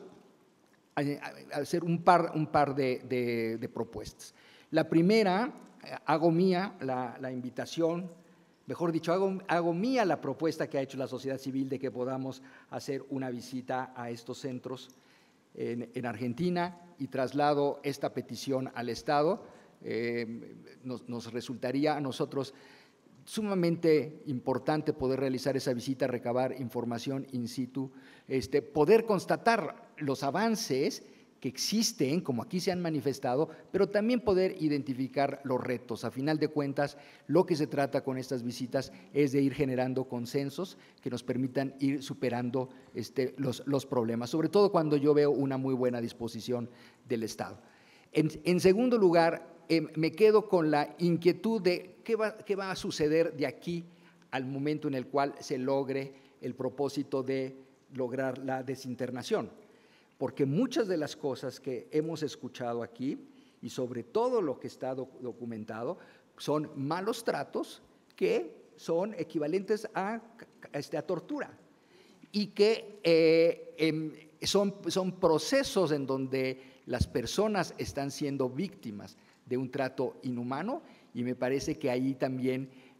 hacer un par, un par de, de, de propuestas. La primera, hago mía la, la invitación, mejor dicho, hago, hago mía la propuesta que ha hecho la sociedad civil de que podamos hacer una visita a estos centros en, en Argentina y traslado esta petición al Estado. Eh, nos, nos resultaría a nosotros sumamente importante poder realizar esa visita, recabar información in situ, este, poder constatar los avances que existen, como aquí se han manifestado, pero también poder identificar los retos. A final de cuentas, lo que se trata con estas visitas es de ir generando consensos que nos permitan ir superando este, los, los problemas, sobre todo cuando yo veo una muy buena disposición del Estado. En, en segundo lugar, eh, me quedo con la inquietud de qué va, qué va a suceder de aquí al momento en el cual se logre el propósito de lograr la desinternación, porque muchas de las cosas que hemos escuchado aquí y sobre todo lo que está documentado son malos tratos que son equivalentes a, a, a tortura y que eh, eh, son, son procesos en donde las personas están siendo víctimas de un trato inhumano, y me parece que ahí también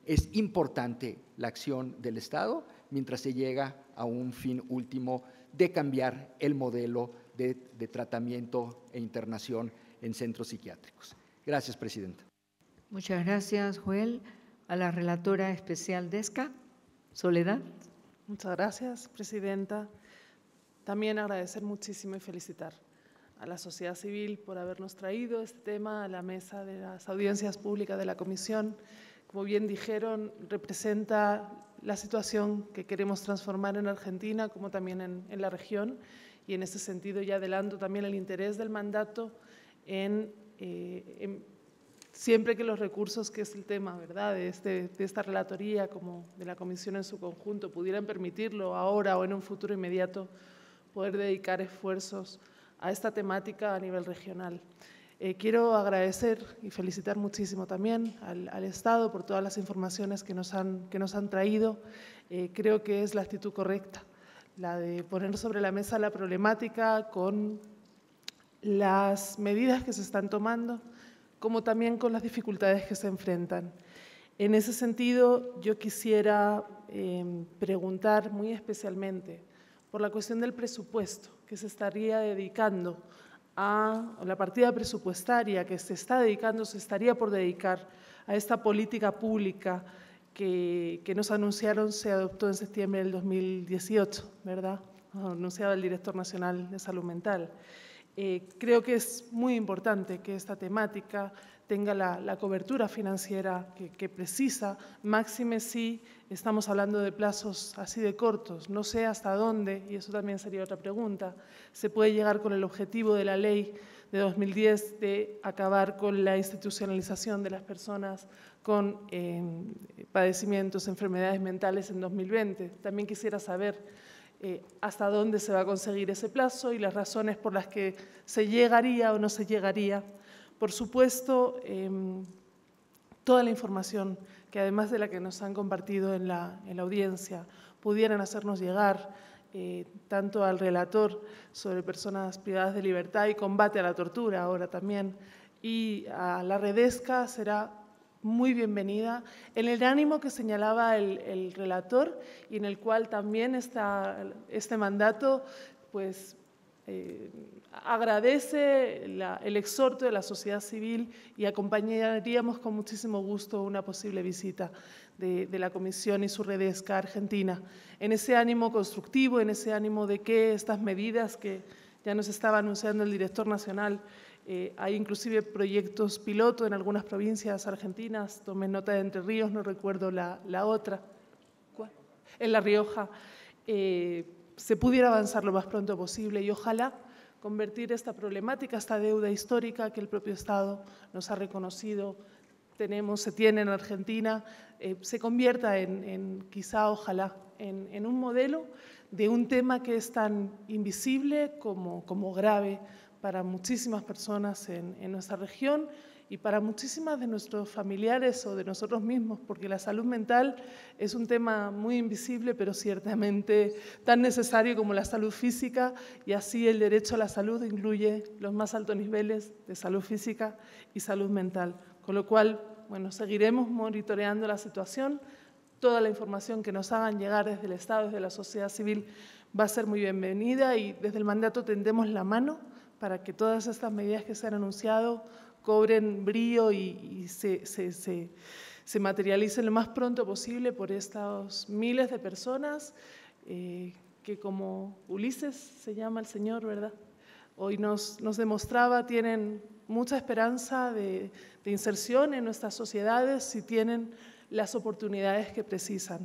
es importante la acción del Estado mientras se llega a un fin último de cambiar el modelo de, de tratamiento e internación en centros psiquiátricos. Gracias, Presidenta. Muchas gracias, Joel. A la relatora especial DESCA, Soledad. Muchas gracias, Presidenta. También agradecer muchísimo y felicitar a la sociedad civil por habernos traído este tema a la mesa de las audiencias públicas de la Comisión. Como bien dijeron, representa la situación que queremos transformar en Argentina, como también en, en la región, y en ese sentido ya adelanto también el interés del mandato en, eh, en siempre que los recursos, que es el tema, ¿verdad?, de, este, de esta relatoría, como de la Comisión en su conjunto, pudieran permitirlo ahora o en un futuro inmediato, poder dedicar esfuerzos a esta temática a nivel regional. Eh, quiero agradecer y felicitar muchísimo también al, al Estado por todas las informaciones que nos han, que nos han traído. Eh, creo que es la actitud correcta, la de poner sobre la mesa la problemática con las medidas que se están tomando, como también con las dificultades que se enfrentan. En ese sentido, yo quisiera eh, preguntar muy especialmente por la cuestión del presupuesto que se estaría dedicando a la partida presupuestaria que se está dedicando, se estaría por dedicar a esta política pública que, que nos anunciaron se adoptó en septiembre del dos mil dieciocho, ¿verdad? Anunciaba el Director Nacional de Salud Mental. Eh, creo que es muy importante que esta temática tenga la, la cobertura financiera que, que precisa, máxime si estamos hablando de plazos así de cortos. No sé hasta dónde, y eso también sería otra pregunta, se puede llegar con el objetivo de la ley de dos mil diez de acabar con la institucionalización de las personas con eh, padecimientos, enfermedades mentales en dos mil veinte. También quisiera saber Eh, hasta dónde se va a conseguir ese plazo y las razones por las que se llegaría o no se llegaría. Por supuesto, eh, toda la información que además de la que nos han compartido en la, en la audiencia pudieran hacernos llegar eh, tanto al relator sobre personas privadas de libertad y combate a la tortura ahora también y a la Redesca será muy bienvenida, en el ánimo que señalaba el, el relator y en el cual también está este mandato pues, eh, agradece la, el exhorto de la sociedad civil y acompañaríamos con muchísimo gusto una posible visita de, de la Comisión y su Redesca Argentina, en ese ánimo constructivo, en ese ánimo de que estas medidas que ya nos estaba anunciando el Director Nacional. Eh, hay inclusive proyectos piloto en algunas provincias argentinas, tomé nota de Entre Ríos, no recuerdo la, la otra, ¿cuál? En La Rioja, eh, se pudiera avanzar lo más pronto posible y ojalá convertir esta problemática, esta deuda histórica que el propio Estado nos ha reconocido, tenemos, se tiene en Argentina, eh, se convierta en, en quizá, ojalá, en, en un modelo de un tema que es tan invisible como, como grave para muchísimas personas en, en nuestra región y para muchísimas de nuestros familiares o de nosotros mismos, porque la salud mental es un tema muy invisible, pero ciertamente tan necesario como la salud física, y así el derecho a la salud incluye los más altos niveles de salud física y salud mental. Con lo cual, bueno, seguiremos monitoreando la situación. Toda la información que nos hagan llegar desde el Estado, desde la sociedad civil, va a ser muy bienvenida y desde el mandato tendemos la mano para que todas estas medidas que se han anunciado cobren brío y, y se, se, se, se materialicen lo más pronto posible por estos miles de personas eh, que, como Ulises se llama el señor, ¿verdad?, hoy nos, nos demostraba, tienen mucha esperanza de, de inserción en nuestras sociedades y tienen las oportunidades que precisan.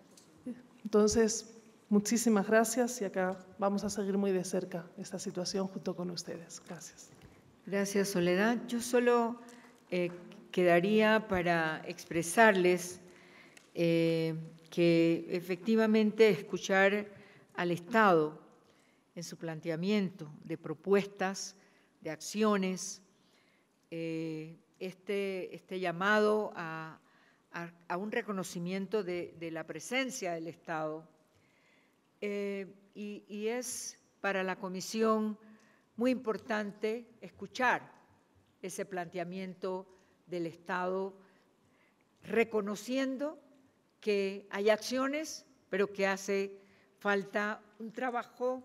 Entonces, muchísimas gracias y acá vamos a seguir muy de cerca esta situación junto con ustedes. Gracias. Gracias, Soledad. Yo solo eh, quedaría para expresarles eh, que efectivamente escuchar al Estado en su planteamiento de propuestas, de acciones, eh, este, este llamado a, a, a un reconocimiento de, de la presencia del Estado. Eh, y, y es para la Comisión muy importante escuchar ese planteamiento del Estado reconociendo que hay acciones, pero que hace falta un trabajo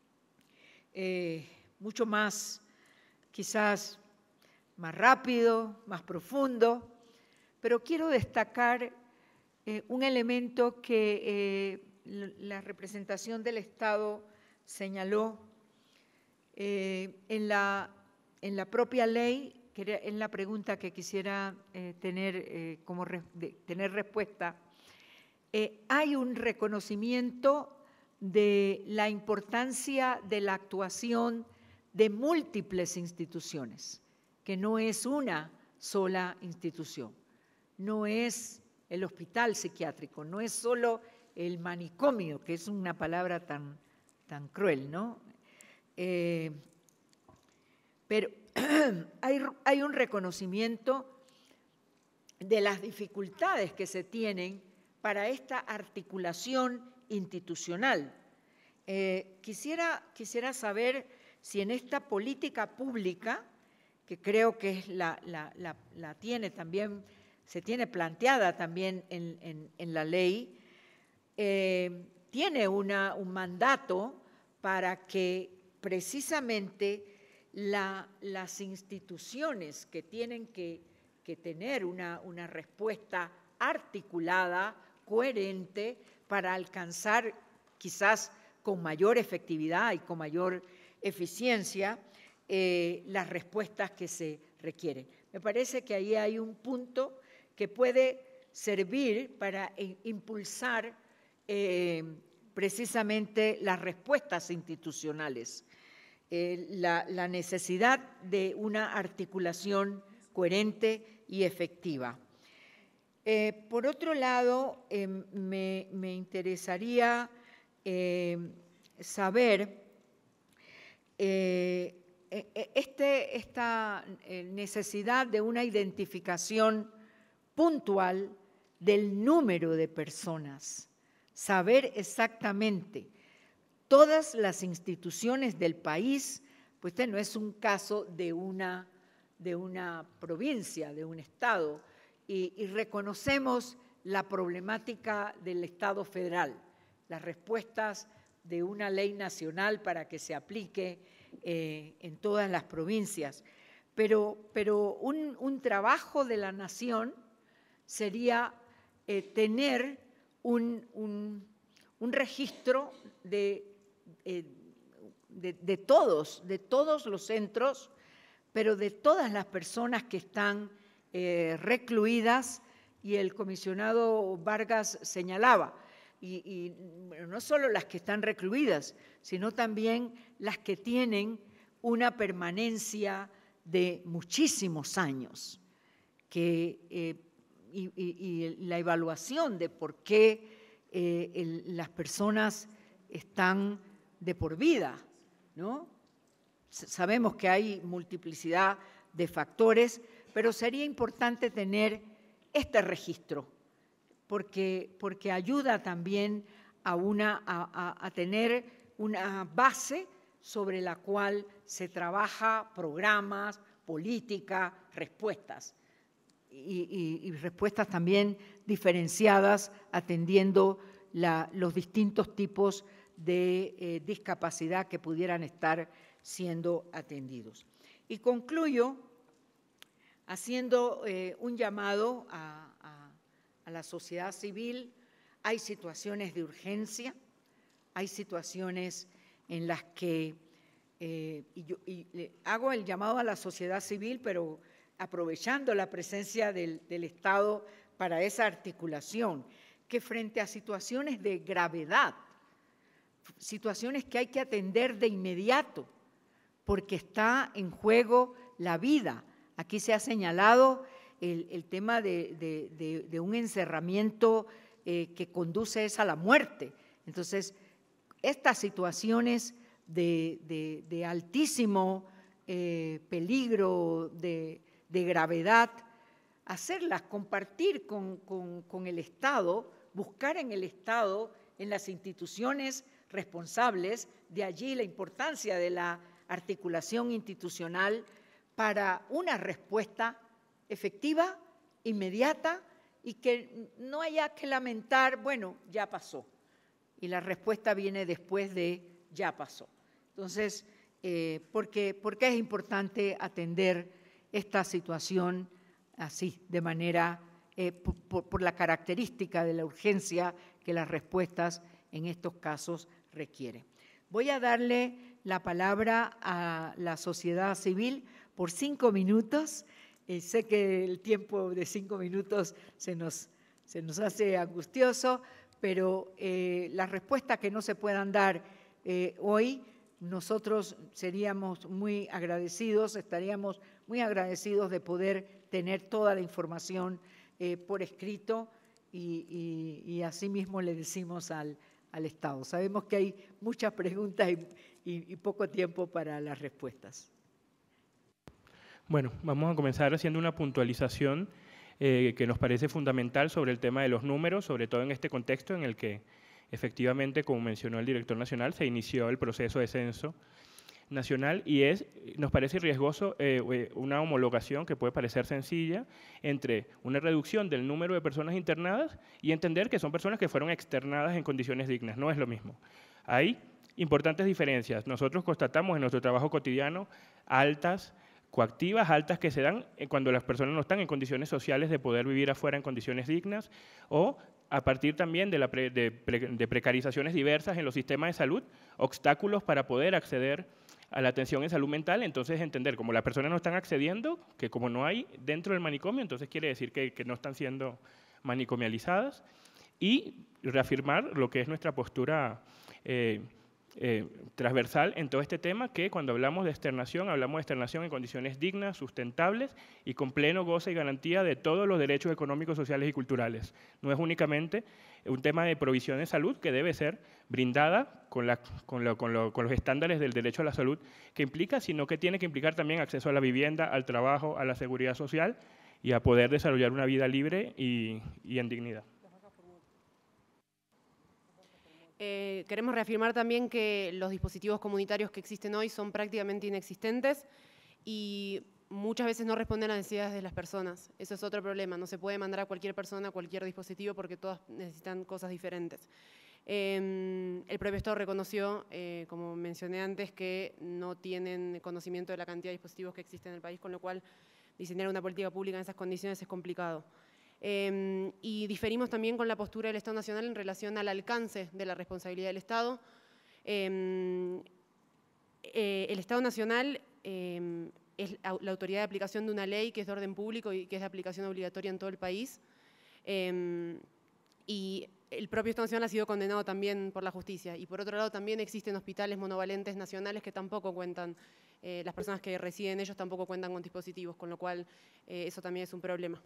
eh, mucho más, quizás más rápido, más profundo, pero quiero destacar eh, un elemento que eh, la representación del Estado señaló eh, en, la, en la propia ley, que era en la pregunta que quisiera eh, tener, eh, como re, de, tener respuesta. Eh, hay un reconocimiento de la importancia de la actuación de múltiples instituciones, que no es una sola institución, no es el hospital psiquiátrico, no es solo el manicomio, que es una palabra tan, tan cruel, ¿no? Eh, pero hay, hay un reconocimiento de las dificultades que se tienen para esta articulación institucional. Eh, quisiera, quisiera saber si en esta política pública, que creo que es la, la, la, la tiene también, se tiene planteada también en, en, en la ley, eh, tiene una, un mandato para que precisamente la, las instituciones que tienen que, que tener una, una respuesta articulada, coherente, para alcanzar quizás con mayor efectividad y con mayor eficiencia eh, las respuestas que se requieren. Me parece que ahí hay un punto que puede servir para impulsar eh, precisamente las respuestas institucionales, eh, la, la necesidad de una articulación coherente y efectiva. Eh, por otro lado, eh, me, me interesaría eh, saber eh, este, esta necesidad de una identificación puntual del número de personas, saber exactamente todas las instituciones del país, pues este no es un caso de una, de una provincia, de un estado, y, y reconocemos la problemática del Estado federal, las respuestas de una ley nacional para que se aplique eh, en todas las provincias. Pero, pero un, un trabajo de la nación sería eh, tener un, un, un registro de, eh, de, de todos, de todos los centros, pero de todas las personas que están eh, recluidas, y el comisionado Vargas señalaba, y, y no solo las que están recluidas, sino también las que tienen una permanencia de muchísimos años, que, eh, y, y, y la evaluación de por qué eh, el, las personas están de por vida, ¿no? Sabemos que hay multiplicidad de factores, pero sería importante tener este registro, porque, porque ayuda también a, una, a, a, a tener una base sobre la cual se trabaja programas, política, respuestas, y, y, y respuestas también diferenciadas atendiendo la, los distintos tipos de eh, discapacidad que pudieran estar siendo atendidos. Y concluyo haciendo eh, un llamado a, a, a la sociedad civil. Hay situaciones de urgencia, hay situaciones en las que, eh, y yo y hago el llamado a la sociedad civil, pero aprovechando la presencia del, del Estado para esa articulación, que frente a situaciones de gravedad, situaciones que hay que atender de inmediato, porque está en juego la vida. Aquí se ha señalado el, el tema de, de, de, de un encerramiento eh, que conduce a la muerte. Entonces, estas situaciones de, de, de altísimo eh, peligro, de, de gravedad, hacerlas, compartir con, con, con el Estado, buscar en el Estado, en las instituciones responsables, de allí la importancia de la articulación institucional para una respuesta efectiva, inmediata y que no haya que lamentar, bueno, ya pasó. Y la respuesta viene después de ya pasó. Entonces, eh, porque, porque es importante atender esta situación así, de manera, eh, por, por, por la característica de la urgencia que las respuestas en estos casos requieren. Voy a darle la palabra a la sociedad civil por cinco minutos. Eh, sé que el tiempo de cinco minutos se nos, se nos hace angustioso, pero eh, las respuestas que no se puedan dar eh, hoy, nosotros seríamos muy agradecidos, estaríamos muy agradecidos de poder tener toda la información eh, por escrito y, y, y asimismo le decimos al, al Estado. Sabemos que hay muchas preguntas y, y, y poco tiempo para las respuestas. Bueno, vamos a comenzar haciendo una puntualización eh, que nos parece fundamental sobre el tema de los números, sobre todo en este contexto en el que efectivamente, como mencionó el director nacional, se inició el proceso de censo nacional y es, nos parece riesgoso eh, una homologación que puede parecer sencilla entre una reducción del número de personas internadas y entender que son personas que fueron externadas en condiciones dignas. No es lo mismo. Hay importantes diferencias. Nosotros constatamos en nuestro trabajo cotidiano altas coactivas, altas que se dan cuando las personas no están en condiciones sociales de poder vivir afuera en condiciones dignas o a partir también de, la pre, de, pre, de precarizaciones diversas en los sistemas de salud, obstáculos para poder acceder a la atención en salud mental. Entonces entender, como las personas no están accediendo, que como no hay dentro del manicomio, entonces quiere decir que, que no están siendo manicomializadas y reafirmar lo que es nuestra postura eh, Eh, transversal en todo este tema, que cuando hablamos de externación, hablamos de externación en condiciones dignas, sustentables y con pleno goce y garantía de todos los derechos económicos, sociales y culturales. No es únicamente un tema de provisión de salud que debe ser brindada con, la, con, lo, con, lo, con los estándares del derecho a la salud que implica, sino que tiene que implicar también acceso a la vivienda, al trabajo, a la seguridad social y a poder desarrollar una vida libre y, y en dignidad. Eh, queremos reafirmar también que los dispositivos comunitarios que existen hoy son prácticamente inexistentes y muchas veces no responden a las necesidades de las personas. Eso es otro problema, no se puede mandar a cualquier persona a cualquier dispositivo porque todas necesitan cosas diferentes. Eh, el propio Estado reconoció, eh, como mencioné antes, que no tienen conocimiento de la cantidad de dispositivos que existen en el país, con lo cual diseñar una política pública en esas condiciones es complicado. Eh, y diferimos también con la postura del Estado Nacional en relación al alcance de la responsabilidad del Estado. Eh, eh, el Estado Nacional eh, es la autoridad de aplicación de una ley que es de orden público y que es de aplicación obligatoria en todo el país. Eh, y el propio Estado Nacional ha sido condenado también por la justicia. Y por otro lado también existen hospitales monovalentes nacionales que tampoco cuentan, eh, las personas que residen en ellos tampoco cuentan con dispositivos, con lo cual eh, eso también es un problema.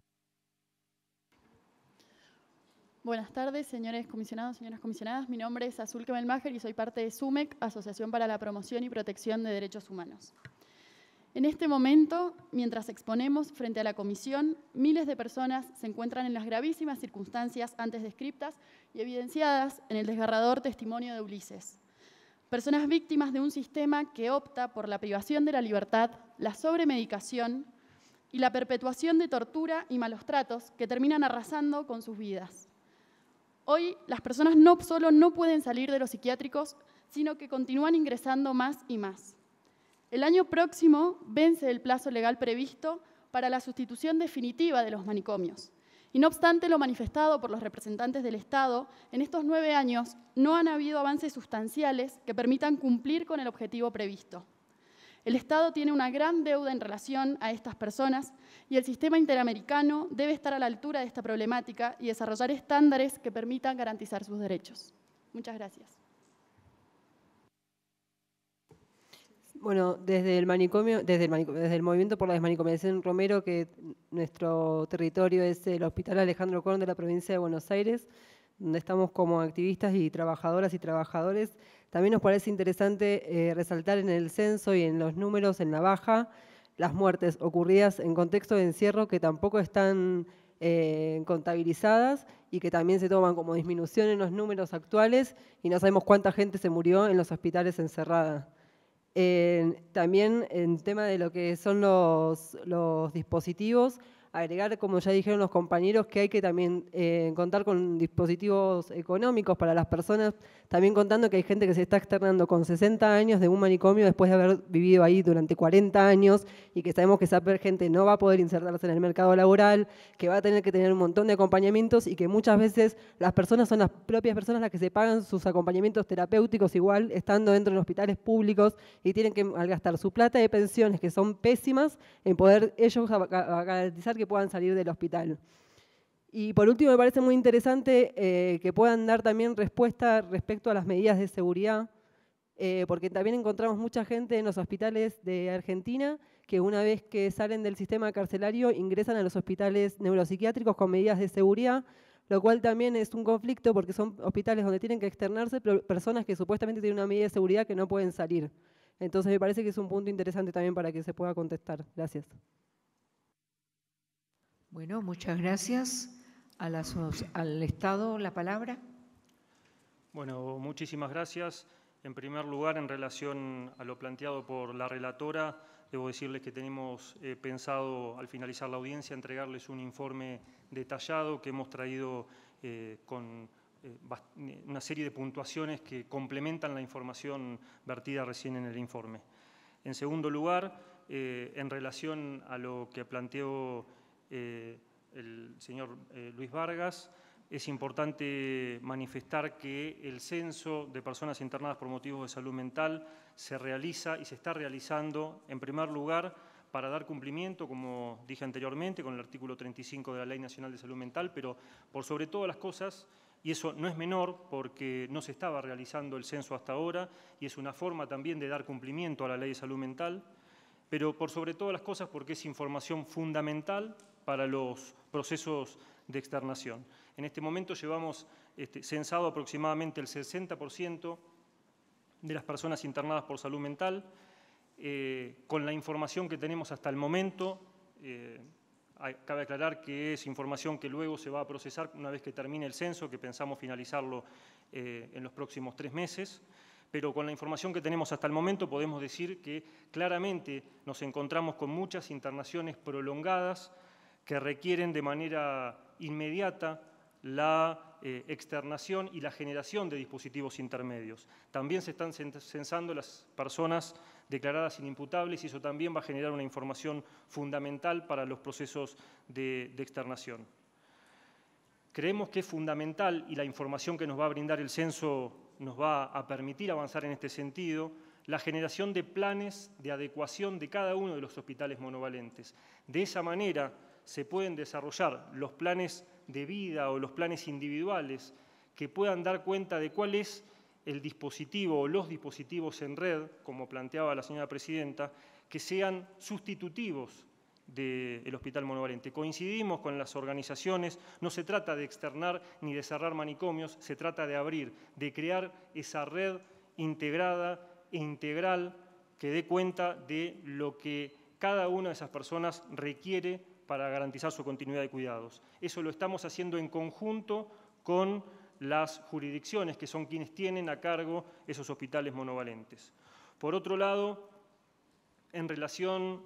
Buenas tardes, señores comisionados, señoras comisionadas. Mi nombre es Azul Kemelmacher y soy parte de SUMEC, Asociación para la Promoción y Protección de Derechos Humanos. En este momento, mientras exponemos frente a la comisión, miles de personas se encuentran en las gravísimas circunstancias antes descriptas y evidenciadas en el desgarrador testimonio de Ulises. Personas víctimas de un sistema que opta por la privación de la libertad, la sobremedicación y la perpetuación de tortura y malos tratos que terminan arrasando con sus vidas. Hoy las personas no solo no pueden salir de los psiquiátricos, sino que continúan ingresando más y más. El año próximo vence el plazo legal previsto para la sustitución definitiva de los manicomios. Y no obstante lo manifestado por los representantes del Estado, en estos nueve años no han habido avances sustanciales que permitan cumplir con el objetivo previsto. El Estado tiene una gran deuda en relación a estas personas y el sistema interamericano debe estar a la altura de esta problemática y desarrollar estándares que permitan garantizar sus derechos. Muchas gracias. Bueno, desde el manicomio, desde el, manicomio, desde el Movimiento por la Desmanicomialización Romero, que nuestro territorio es el Hospital Alejandro Korn de la provincia de Buenos Aires, donde estamos como activistas y trabajadoras y trabajadores, también nos parece interesante eh, resaltar en el censo y en los números en la baja las muertes ocurridas en contexto de encierro que tampoco están eh, contabilizadas y que también se toman como disminución en los números actuales y no sabemos cuánta gente se murió en los hospitales encerrada. Eh, también en tema de lo que son los, los dispositivos, agregar, como ya dijeron los compañeros, que hay que también eh, contar con dispositivos económicos para las personas, también contando que hay gente que se está externando con sesenta años de un manicomio después de haber vivido ahí durante cuarenta años y que sabemos que esa gente no va a poder insertarse en el mercado laboral, que va a tener que tener un montón de acompañamientos y que muchas veces las personas son las propias personas las que se pagan sus acompañamientos terapéuticos igual, estando dentro de los hospitales públicos y tienen que gastar su plata de pensiones, que son pésimas, en poder ellos garantizar que puedan salir del hospital. Y por último, me parece muy interesante eh, que puedan dar también respuesta respecto a las medidas de seguridad, eh, porque también encontramos mucha gente en los hospitales de Argentina que una vez que salen del sistema carcelario ingresan a los hospitales neuropsiquiátricos con medidas de seguridad, lo cual también es un conflicto porque son hospitales donde tienen que externarse personas que supuestamente tienen una medida de seguridad que no pueden salir. Entonces me parece que es un punto interesante también para que se pueda contestar. Gracias. Bueno, muchas gracias. A la, al Estado, la palabra. Bueno, muchísimas gracias. En primer lugar, en relación a lo planteado por la relatora, debo decirles que tenemos eh, pensado, al finalizar la audiencia, entregarles un informe detallado que hemos traído eh, con eh, una serie de puntuaciones que complementan la información vertida recién en el informe. En segundo lugar, eh, en relación a lo que planteó eh, el señor eh, Luis Vargas, es importante manifestar que el censo de personas internadas por motivos de salud mental se realiza y se está realizando, en primer lugar, para dar cumplimiento, como dije anteriormente, con el artículo treinta y cinco de la Ley Nacional de Salud Mental, pero por sobre todas las cosas, y eso no es menor porque no se estaba realizando el censo hasta ahora, y es una forma también de dar cumplimiento a la Ley de Salud Mental, pero por sobre todas las cosas porque es información fundamental para los procesos de externación. En este momento llevamos este, censado aproximadamente el sesenta por ciento de las personas internadas por salud mental. Eh, con la información que tenemos hasta el momento, eh, cabe aclarar que es información que luego se va a procesar una vez que termine el censo, que pensamos finalizarlo eh, en los próximos tres meses. Pero con la información que tenemos hasta el momento podemos decir que claramente nos encontramos con muchas internaciones prolongadas que requieren de manera inmediata la eh, externación y la generación de dispositivos intermedios. También se están censando las personas declaradas inimputables y eso también va a generar una información fundamental para los procesos de, de externación. Creemos que es fundamental y la información que nos va a brindar el censo nos va a permitir avanzar en este sentido, la generación de planes de adecuación de cada uno de los hospitales monovalentes. De esa manera se pueden desarrollar los planes de vida o los planes individuales que puedan dar cuenta de cuál es el dispositivo o los dispositivos en red, como planteaba la señora presidenta, que sean sustitutivos del hospital monovalente. Coincidimos con las organizaciones, no se trata de externar ni de cerrar manicomios, se trata de abrir, de crear esa red integrada e integral que dé cuenta de lo que cada una de esas personas requiere para garantizar su continuidad de cuidados. Eso lo estamos haciendo en conjunto con las jurisdicciones, que son quienes tienen a cargo esos hospitales monovalentes. Por otro lado, en relación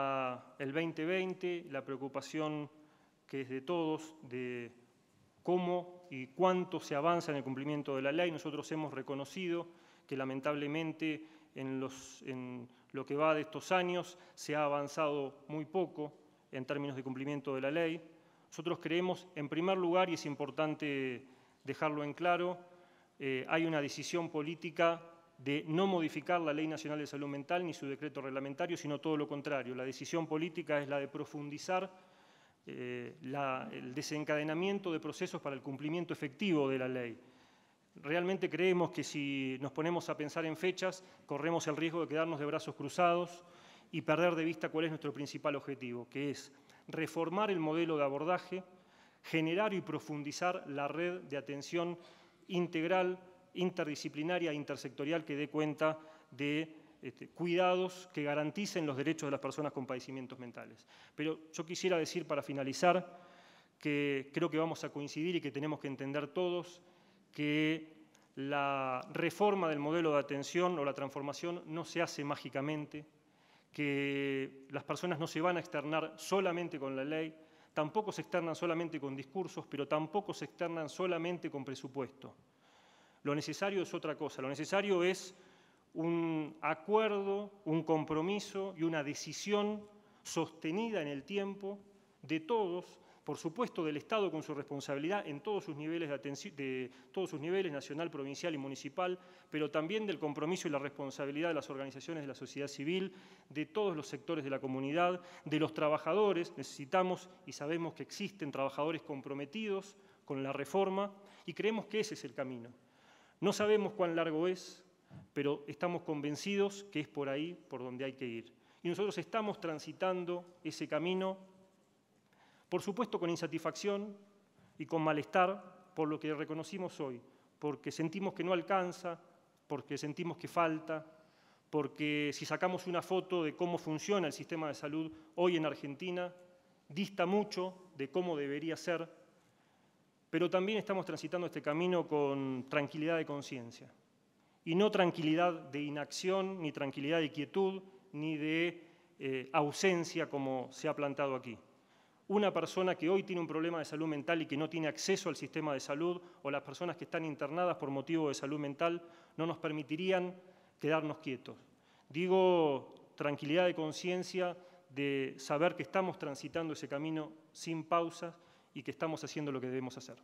al veinte veinte, la preocupación que es de todos, de cómo y cuánto se avanza en el cumplimiento de la ley, nosotros hemos reconocido que lamentablemente en, los, en lo que va de estos años se ha avanzado muy poco en términos de cumplimiento de la ley. Nosotros creemos, en primer lugar, y es importante dejarlo en claro, eh, hay una decisión política de no modificar la Ley Nacional de Salud Mental ni su decreto reglamentario, sino todo lo contrario. La decisión política es la de profundizar eh, la, el desencadenamiento de procesos para el cumplimiento efectivo de la ley. Realmente creemos que si nos ponemos a pensar en fechas, corremos el riesgo de quedarnos de brazos cruzados y perder de vista cuál es nuestro principal objetivo, que es reformar el modelo de abordaje, generar y profundizar la red de atención integral, interdisciplinaria e intersectorial que dé cuenta de este, cuidados que garanticen los derechos de las personas con padecimientos mentales. Pero yo quisiera decir, para finalizar, que creo que vamos a coincidir y que tenemos que entender todos que la reforma del modelo de atención o la transformación no se hace mágicamente, que las personas no se van a externar solamente con la ley. tampoco se externan solamente con discursos, pero tampoco se externan solamente con presupuesto. Lo necesario es otra cosa, lo necesario es un acuerdo, un compromiso y una decisión sostenida en el tiempo de todos, por supuesto del Estado con su responsabilidad en todos sus niveles de atención, de todos sus niveles, nacional, provincial y municipal, pero también del compromiso y la responsabilidad de las organizaciones de la sociedad civil, de todos los sectores de la comunidad, de los trabajadores. Necesitamos y sabemos que existen trabajadores comprometidos con la reforma y creemos que ese es el camino. No sabemos cuán largo es, pero estamos convencidos que es por ahí por donde hay que ir. Y nosotros estamos transitando ese camino, por supuesto con insatisfacción y con malestar por lo que reconocimos hoy, porque sentimos que no alcanza, porque sentimos que falta, porque si sacamos una foto de cómo funciona el sistema de salud hoy en Argentina, dista mucho de cómo debería ser, pero también estamos transitando este camino con tranquilidad de conciencia. Y no tranquilidad de inacción, ni tranquilidad de quietud, ni de eh, ausencia como se ha plantado aquí. Una persona que hoy tiene un problema de salud mental y que no tiene acceso al sistema de salud, o las personas que están internadas por motivo de salud mental, no nos permitirían quedarnos quietos. Digo tranquilidad de conciencia de saber que estamos transitando ese camino sin pausas y que estamos haciendo lo que debemos hacer.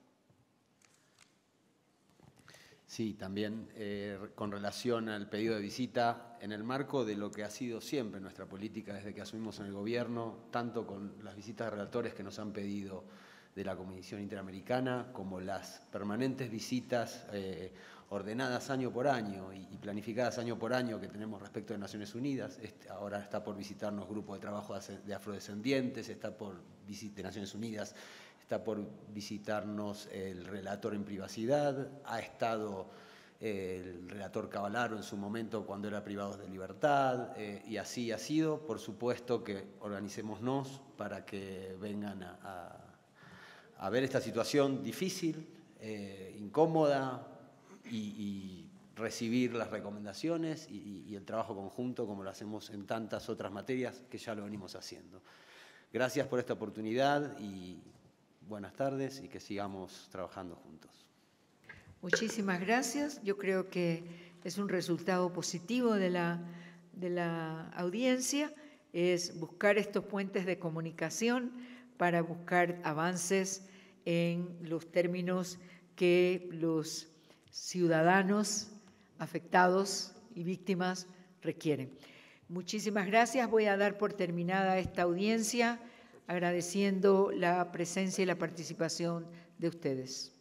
Sí, también eh, con relación al pedido de visita, en el marco de lo que ha sido siempre nuestra política desde que asumimos en el gobierno, tanto con las visitas de relatores que nos han pedido de la Comisión Interamericana, como las permanentes visitas eh, ordenadas año por año y, y planificadas año por año que tenemos respecto de Naciones Unidas. Este, ahora está por visitarnos Grupo de Trabajo de Afrodescendientes, está por de Naciones Unidas, está por visitarnos el relator en privacidad, ha estado eh, el relator Cavallaro en su momento cuando era privados de libertad, eh, y así ha sido. Por supuesto que organicémonos para que vengan a, a, a ver esta situación difícil, eh, incómoda, y, y recibir las recomendaciones y, y el trabajo conjunto como lo hacemos en tantas otras materias que ya lo venimos haciendo. Gracias por esta oportunidad y buenas tardes y que sigamos trabajando juntos. Muchísimas gracias. Yo creo que es un resultado positivo de la, de la audiencia, es buscar estos puentes de comunicación para buscar avances en los términos que los ciudadanos afectados y víctimas requieren. Muchísimas gracias. Voy a dar por terminada esta audiencia, agradeciendo la presencia y la participación de ustedes.